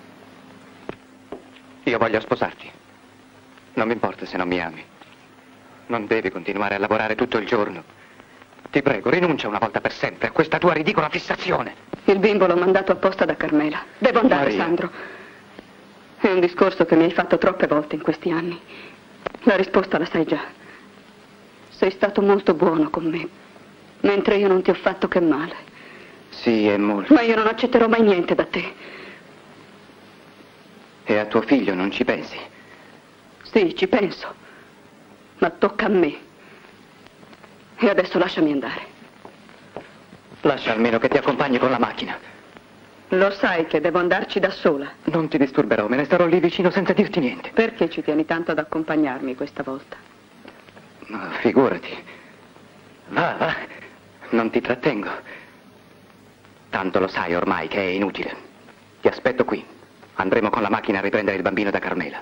Io voglio sposarti. Non mi importa se non mi ami. Non devi continuare a lavorare tutto il giorno. Ti prego, rinuncia una volta per sempre a questa tua ridicola fissazione. Il bimbo l'ho mandato apposta da Carmela. Devo andare, Maria. Sandro. È un discorso che mi hai fatto troppe volte in questi anni. La risposta la sai già. Sei stato molto buono con me, mentre io non ti ho fatto che male. Sì, è molto. Ma io non accetterò mai niente da te. E a tuo figlio non ci pensi? Sì, ci penso. Ma tocca a me. E adesso lasciami andare. Lascia almeno che ti accompagni con la macchina. Lo sai che devo andarci da sola. Non ti disturberò, me ne starò lì vicino senza dirti niente. Perché ci tieni tanto ad accompagnarmi questa volta? Ma figurati. Va, va. Non ti trattengo. Tanto lo sai ormai che è inutile. Ti aspetto qui. Andremo con la macchina a riprendere il bambino da Carmela.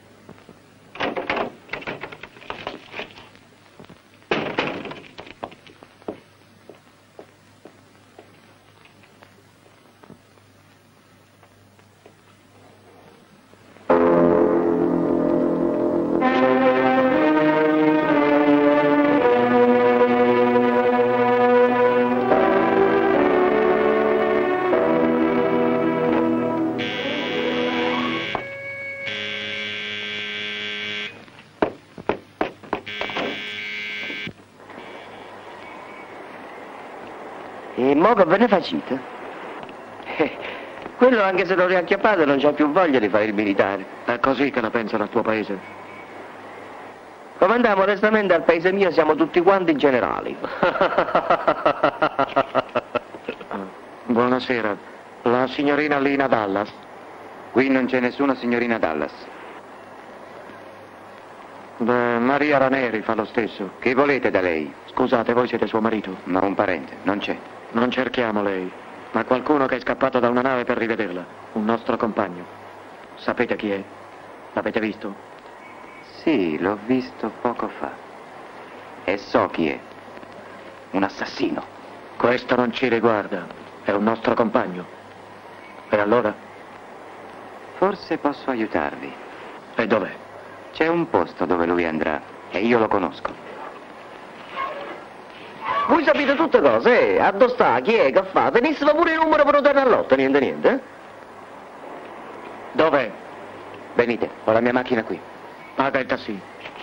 E mo che ve ne facete? Quello anche se l'ho riacchiappato non c'ha più voglia di fare il militare. È così che la pensano al tuo paese? Come andiamo onestamente al paese mio siamo tutti quanti generali. Buonasera. La signorina Lina Dallas? Qui non c'è nessuna signorina Dallas. Beh, Maria Raneri fa lo stesso. Che volete da lei? Scusate, voi siete suo marito? No, un parente, non c'è. Non cerchiamo lei, ma qualcuno che è scappato da una nave per rivederla. Un nostro compagno. Sapete chi è? L'avete visto? Sì, l'ho visto poco fa. E so chi è. Un assassino. Questo non ci riguarda. È un nostro compagno. E allora? Forse posso aiutarvi. E dov'è? C'è un posto dove lui andrà e io lo conosco. Voi sapete tutte cose, a dove sta, chi è, che fa? Tenissimo pure il numero per andare all'otto, niente niente, eh? Dov'è? Venite, ho la mia macchina qui. Paga il tassì.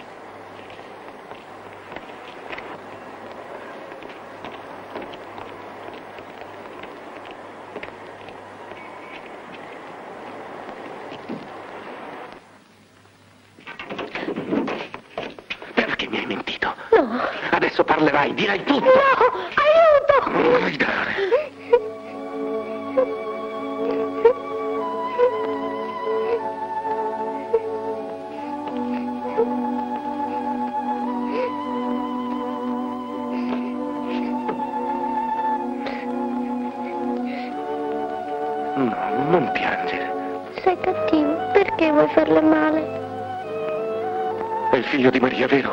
Perché mi hai mentito? No. Adesso parlerai, dirai tutto. No, aiuto! Non gridare. No, non piangere. Sei cattivo, perché vuoi farle male? È il figlio di Maria, vero?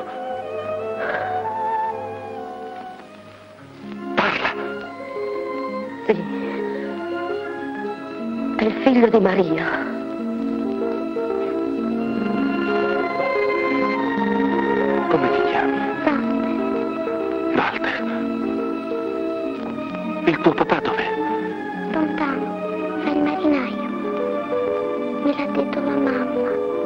Parla. Sì. È il figlio di Maria. Come ti chiami? Walter. Walter. Il tuo papà dov'è? Lontano, fa il marinaio. Me l'ha detto la mamma.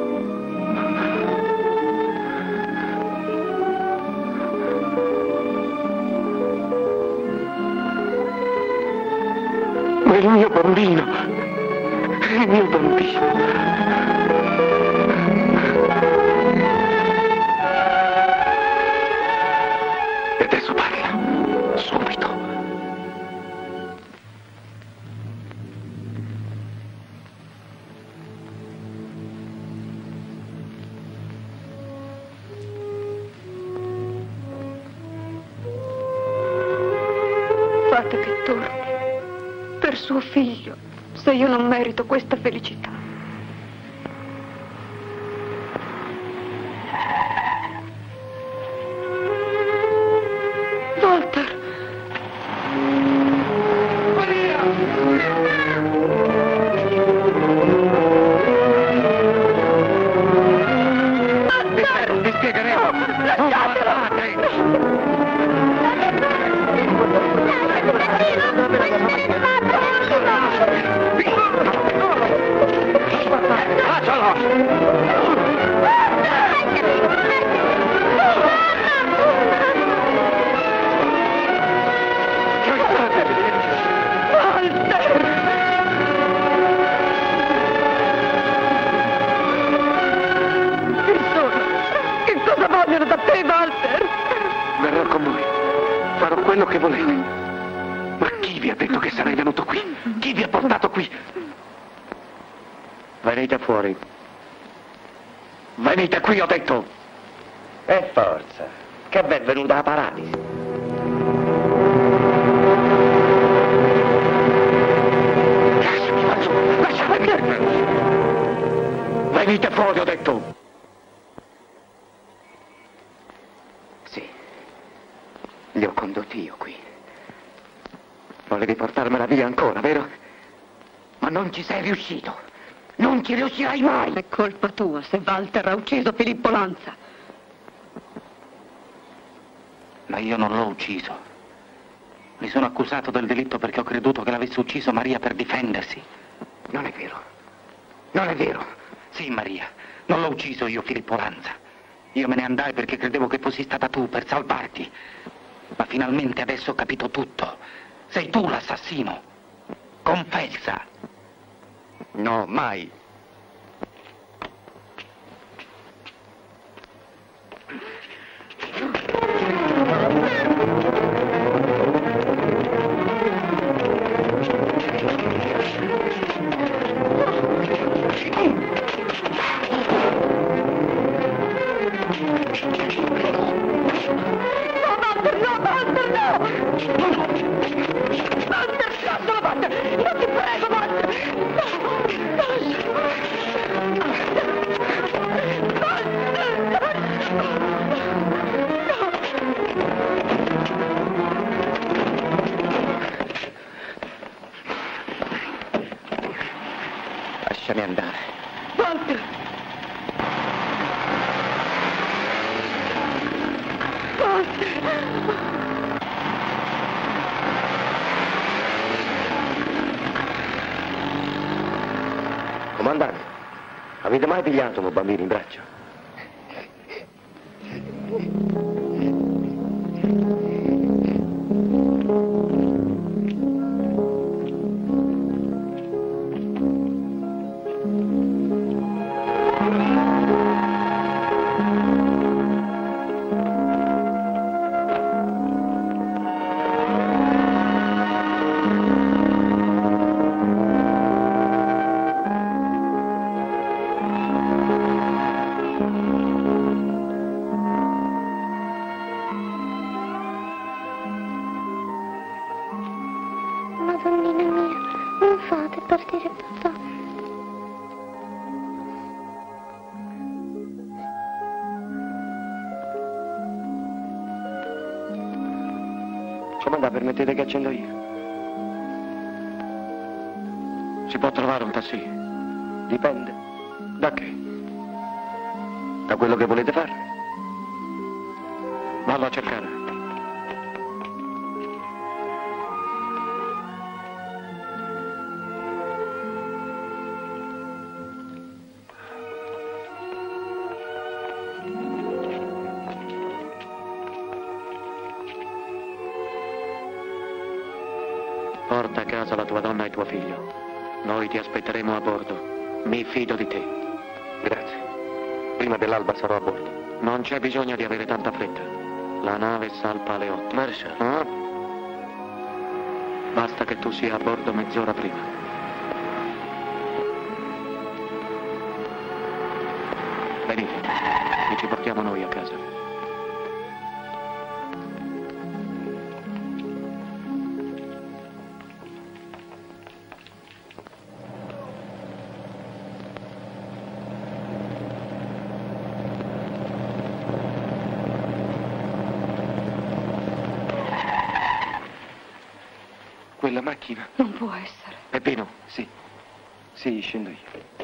Ma è il mio bambino. È il mio bambino. E adesso parla. Arthur, per suo figlio, se io non merito questa felicità. Walter! Vi spiegheremo. Non Cosa vogliono da te, Walter? Verrò con voi. Farò quello che volete. Ma chi vi ha detto che sarei venuto qui? Chi vi ha portato qui? Venite fuori. Venite qui, ho detto. E forza, che bel venuta la paralisi. Lasciatemi. Venite fuori, ho detto. Li ho condotti io qui. Volevi portarmela via ancora, vero? Ma non ci sei riuscito. Non ci riuscirai mai. È colpa tua se Walter ha ucciso Filippo Lanza. Ma io non l'ho ucciso. Mi sono accusato del delitto perché ho creduto che l'avesse ucciso Maria per difendersi. Non è vero. Non è vero. Sì, Maria. Non l'ho ucciso io, Filippo Lanza. Io me ne andai perché credevo che fossi stata tu per salvarti. Ma finalmente adesso ho capito tutto. Sei tu l'assassino. Confessa. No, mai. Lasciami andare. Walter! Comandante, avete mai pigliato un bambino in braccio? Madonnina mia, non fate partire papà. Comandante, permettete che accendo io? Si può trovare un tassì? Dipende. Da che? Da quello che volete fare. Vallo a cercare. Porta a casa la tua donna e tuo figlio. Noi ti aspetteremo a bordo. Mi fido di te. Grazie. Prima dell'alba sarò a bordo. Non c'è bisogno di avere tanta fretta. La nave salpa alle 8. Marshal. Ah? Basta che tu sia a bordo mezz'ora prima. Venite. E ci portiamo noi a casa. Quella macchina? Non può essere. Peppino? Sì. Sì, scendo io.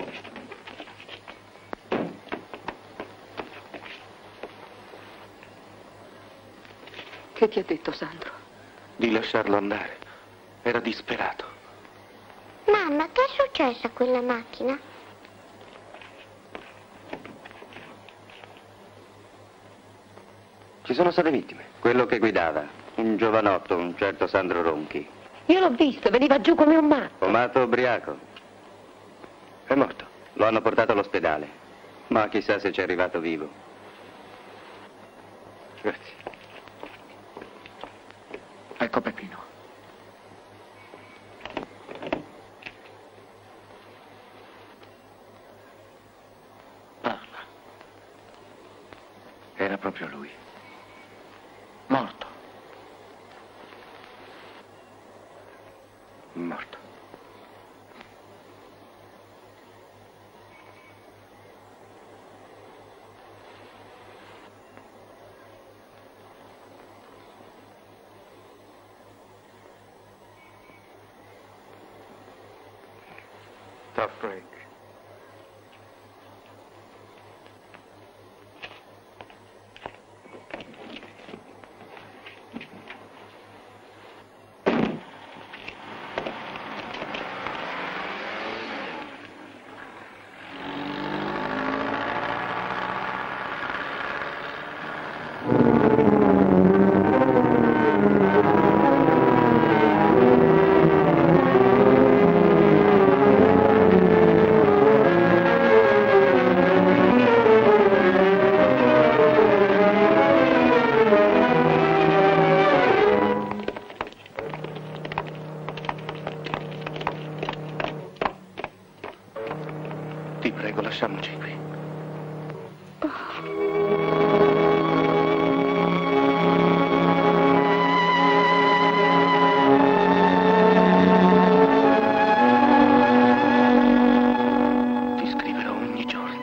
Che ti ha detto Sandro? Di lasciarlo andare. Era disperato. Mamma, che è successo a quella macchina? Ci sono state vittime. Quello che guidava, un giovanotto, un certo Sandro Ronchi. Io l'ho visto, veniva giù come un matto. Fumato ubriaco. È morto. Lo hanno portato all'ospedale, ma chissà se ci è arrivato vivo. Grazie. Ecco Peppino. Parla. Era proprio lui. Morto. Morto. Tough break. Ti prego, lasciamoci qui. Ti scriverò ogni giorno.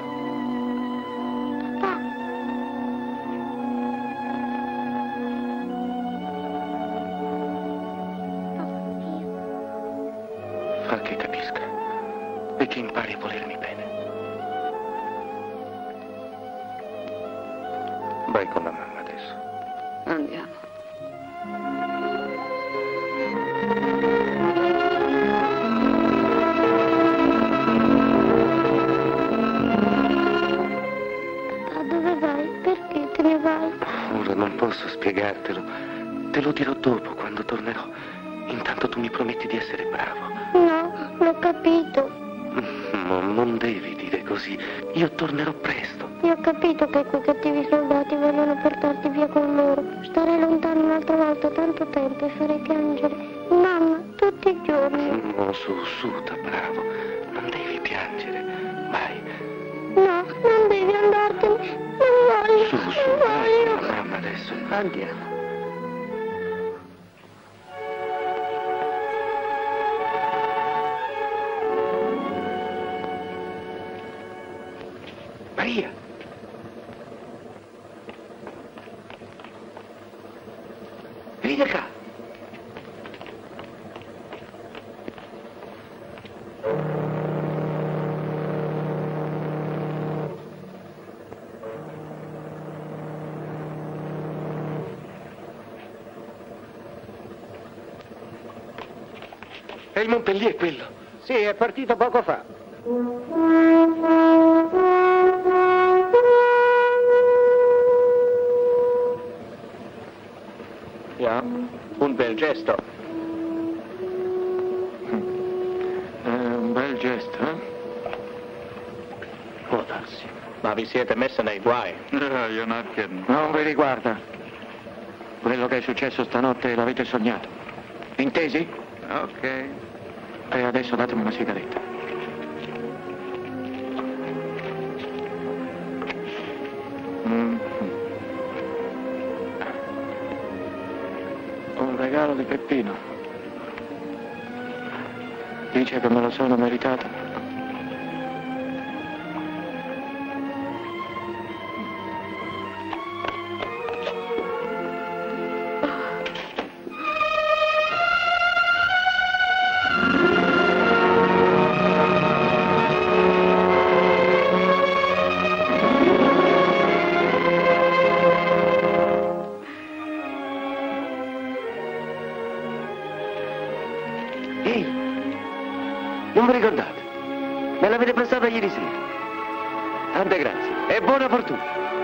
Fa che capisca e che impari a volermi bene. Vai con la mamma adesso. Andiamo. Ma dove vai? Perché te ne vai? Ora non posso spiegartelo. Te lo dirò dopo, quando tornerò. Intanto tu mi prometti di essere bravo. No, l'ho capito. Non devi dire così. Io tornerò presto. Io ho capito che quei cattivi soldati vogliono portarti via con loro. Starei lontano un'altra volta tanto tempo e farei piangere mamma tutti i giorni. No, su, da bravo. Non devi piangere. Vai. No, non devi andartene. Non voglio. Su, Non vai voglio. con la mamma adesso. Andiamo. Maria! Vieni qua! E il Montpellier quello? Sì, è partito poco fa. Ja, Un bel gesto. un bel gesto, eh? Può darsi. Ma vi siete messi nei guai. You're not kidding. Non vi riguarda. Quello che è successo stanotte l'avete sognato. Intesi? Ok. E adesso datemi una sigaretta. Un regalo di Peppino. Dice che me lo sono meritato. Ehi, non vi ricordate? Me l'avete prestata ieri sera. Tante grazie e buona fortuna.